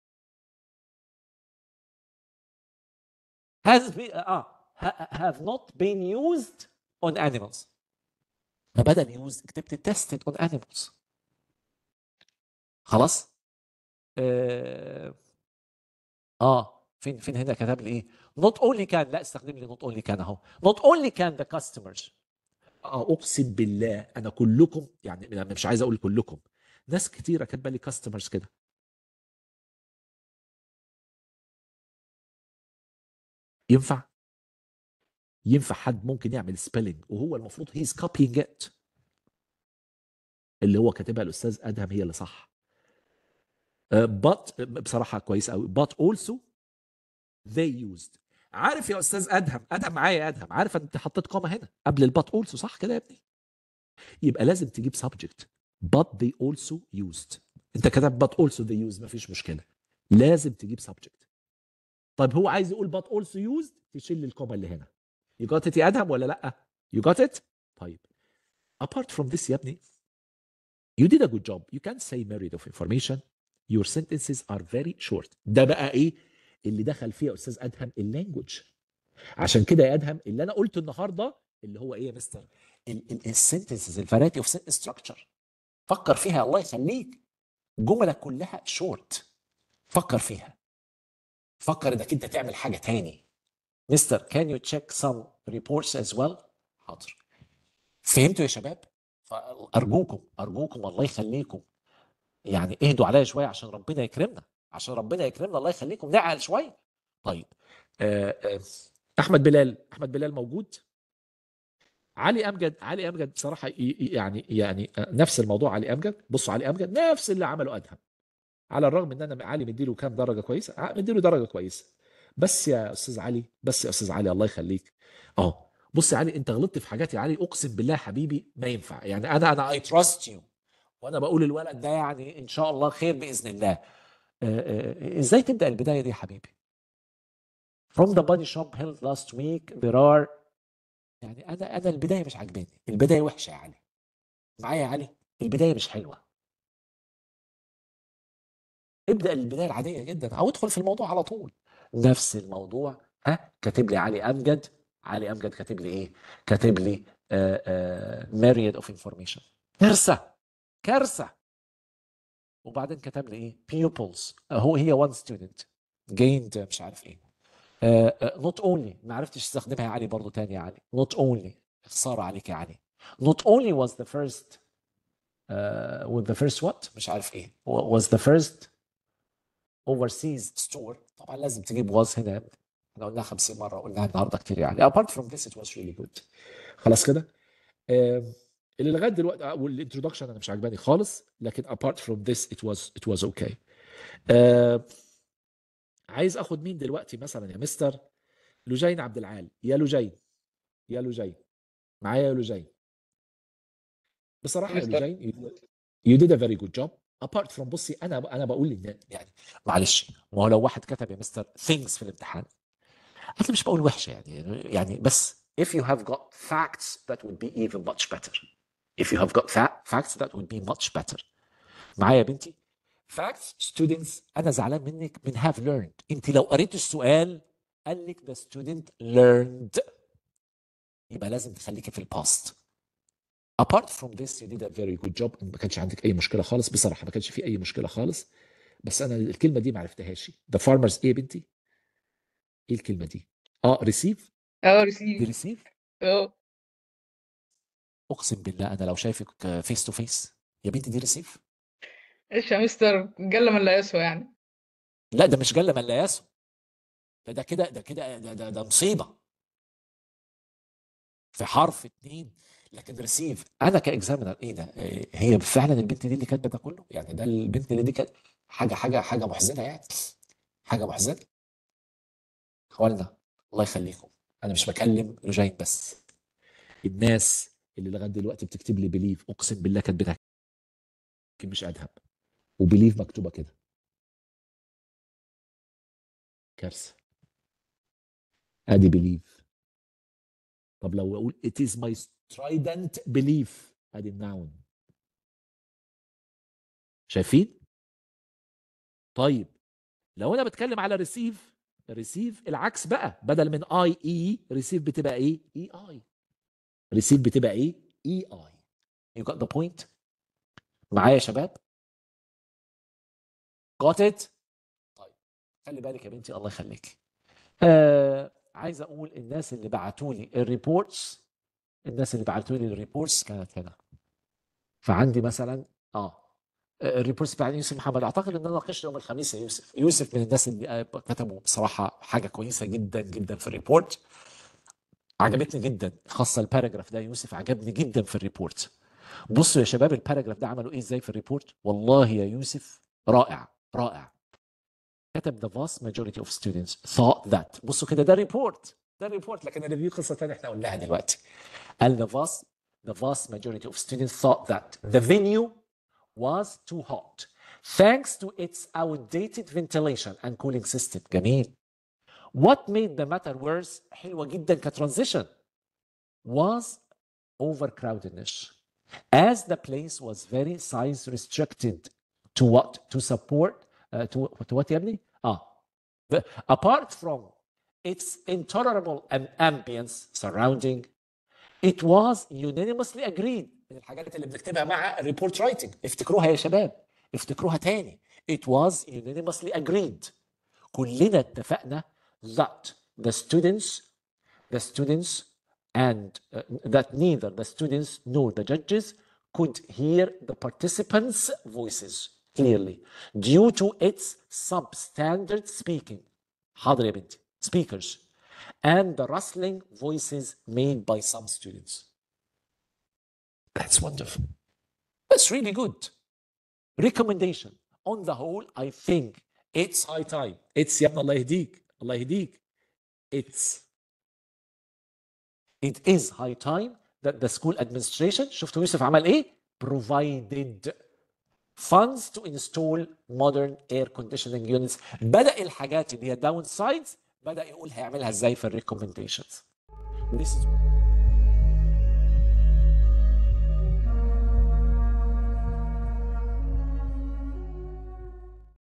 S1: have not been used on animals. فبدل used كتبت tested on animals. خلاص. فين هنا كتب لي ايه؟ not only can، لا استخدم لي not only can اهو. not only can the customers. اقسم بالله انا كلكم يعني مش عايز اقول كلكم، ناس كتيره كاتبه لي customers كده. ينفع حد ممكن يعمل سبيلنج وهو المفروض هيز كوبينج ات، اللي هو كاتبها الاستاذ ادهم هي اللي صح. but بصراحه كويس قوي but also they used. عارف يا استاذ ادهم معايا يا ادهم، عارف انت حطيت قامه هنا قبل البات also صح كده يا ابني؟ يبقى لازم تجيب subject but they also used. انت كتبت but also they used مفيش مشكله، لازم تجيب subject. طيب هو عايز يقول but also used، تشيل القامه اللي هنا. You got it يا ادهم ولا لا؟ You got it؟ طيب apart from this يا ابني you did a good job. You can say myriad of information. Your sentences are very short. ده بقى ايه اللي دخل فيه يا استاذ ادهم؟ اللانجوج. عشان كده يا ادهم اللي انا قلته النهارده اللي هو ايه يا مستر؟ السنتنسز الفرايتي اوف سنتنس ستراكشر. فكر فيها الله يخليك، جملك كلها شورت. فكر فيها، فكر انك انت تعمل حاجه تاني. مستر can you check some reports as well؟ حاضر. فهمتوا يا شباب؟ فارجوكم الله يخليكم يعني اهدوا عليا شويه عشان ربنا يكرمنا، عشان ربنا يكرمنا الله يخليكم نعقل شويه. طيب احمد بلال موجود؟ علي امجد بصراحه يعني نفس الموضوع. علي امجد، بصوا علي امجد نفس اللي عمله ادهم، على الرغم ان انا علي مديله كام درجه كويسه، مديله درجه كويسه. بس يا استاذ علي الله يخليك. بص يا علي انت غلطت في حاجات يا علي اقسم بالله حبيبي ما ينفع. يعني انا اي تراست يو، وانا بقول الولد ده يعني ان شاء الله خير باذن الله. ازاي تبدا البدايه دي يا حبيبي؟ From the body shop held last week there are. يعني انا البدايه مش عاجباني، البدايه وحشه يا علي. معايا يا علي؟ البدايه مش حلوه. ابدا البدايه العاديه جدا او ادخل في الموضوع على طول. نفس الموضوع. ها كاتب لي علي امجد. علي امجد كاتب لي ايه؟ كاتب لي myriad of information. كارثه كارثه. وبعدين كتب لي ايه؟ pupils. هي one student gained مش عارف ايه. not only ما عرفتش استخدمها يا علي برضو تاني يا علي. not only خساره عليك يا علي. not only was the first with the first what مش عارف ايه was the first overseas store. طبعا لازم تجيب was هنا. احنا قلناها 50 مره وقلناها النهارده كتير يعني. apart from this it was really good. خلاص كده. اللي لغايه دلوقتي والانترودكشن انا مش عجباني خالص، لكن apart from this it was okay. عايز اخد مين دلوقتي مثلا يا مستر؟ لجين عبد العال. يا لجين يا لجين معايا يا لجين. بصراحه يا
S8: مستر.
S1: لجين you did a very good job. apart from بصي انا بقول يعني معلش، ما هو لو واحد كتب يا مستر things في الامتحان انا مش بقول وحشه يعني بس if you have got facts that would be even much better. if you have got facts that would be much better. معايا يا بنتي؟ facts students انا زعلان منك من have learned. انت لو قريت السؤال قال لك the student learned يبقى لازم تخليكي في الباست. apart from this you did a very good job. ما كانش عندك اي مشكله خالص بصراحه، ما كانش في اي مشكله خالص. بس انا الكلمه دي ما عرفتهاش. the farmers ايه يا بنتي؟ ايه الكلمه دي؟ ريسيف. دي
S8: ريسيف.
S1: ريسيف.
S8: اه
S1: اقسم بالله انا لو شايفك فيس تو فيس يا بنتي دي ريسيف.
S8: ايش يا مستر، قل من لا يسوى يعني.
S1: لا ده مش جل من لا يسوى. ده كده ده مصيبه في حرف 2. لكن ريسيف انا كاكزامينر ايه ده؟ هي فعلا البنت دي اللي كاتبه ده كله يعني؟ ده البنت دي كانت حاجه محزنه يعني. حاجه محزنه. اخوانا الله يخليكم، انا مش بكلم لجين بس. الناس اللي لغايه دلوقتي بتكتب لي بليف اقسم بالله كاتبتها مش ادهم، وبليف مكتوبه كده. كارثه. ادي بليف. طب لو اقول it is my strident belief ادي الناون. شايفين؟ طيب لو انا بتكلم على ريسيف، ريسيف العكس بقى، بدل من اي ريسيف بتبقى ايه؟ اي. ريسيف بتبقى ايه؟ اي. You got the point؟ معايا يا شباب؟ got it؟ طيب خلي بالك يا بنتي الله يخليك. عايز اقول الناس اللي بعتوا لي الريبورتس، كانت هنا. فعندي مثلا الريبورتس بتاع يوسف محمد. اعتقد ان انا ناقشت يوم الخميس يا يوسف من الناس اللي كتبوا بصراحه حاجه كويسه جدا جدا في الريبورت. عجبتني جدا، خاصه الباراجراف ده يوسف عجبني جدا في الريبورت. بصوا يا شباب الباراجراف ده عملوا ايه ازاي في الريبورت. والله يا يوسف رائع رائع. كتب the vast majority of students thought that. بصوا كده ده ريبورت لكن الريفيو قصه ثانيه احنا قلناها دلوقتي. قال the vast majority of students thought that the venue was too hot thanks to its outdated ventilation and cooling system. جميل. What made the matter worse حلوة جدا كترانزيشن was overcrowdedness as the place was very size restricted to support to what يا ابني؟ apart from its intolerable ambience surrounding it was unanimously agreed. من الحاجات اللي بنكتبها مع report writing افتكروها يا شباب، افتكروها تاني. it was unanimously agreed. كلنا اتفقنا that the students and that neither the students nor the judges could hear the participants' voices clearly due to its substandard speaking. حاضر يا بنتي. speakers and the rustling voices made by some students. That's wonderful. That's really good. Recommendation. On the whole, I think it's high time. It's يا ابن الله يهديك الله يهديك. It is high time that the school administration شفتوا يوسف عمل ايه؟ provided funds to install modern air conditioning units. بدأ الحاجات اللي هي downsides بدأ يقول هيعملها ازاي في الريكومنديشنز. This is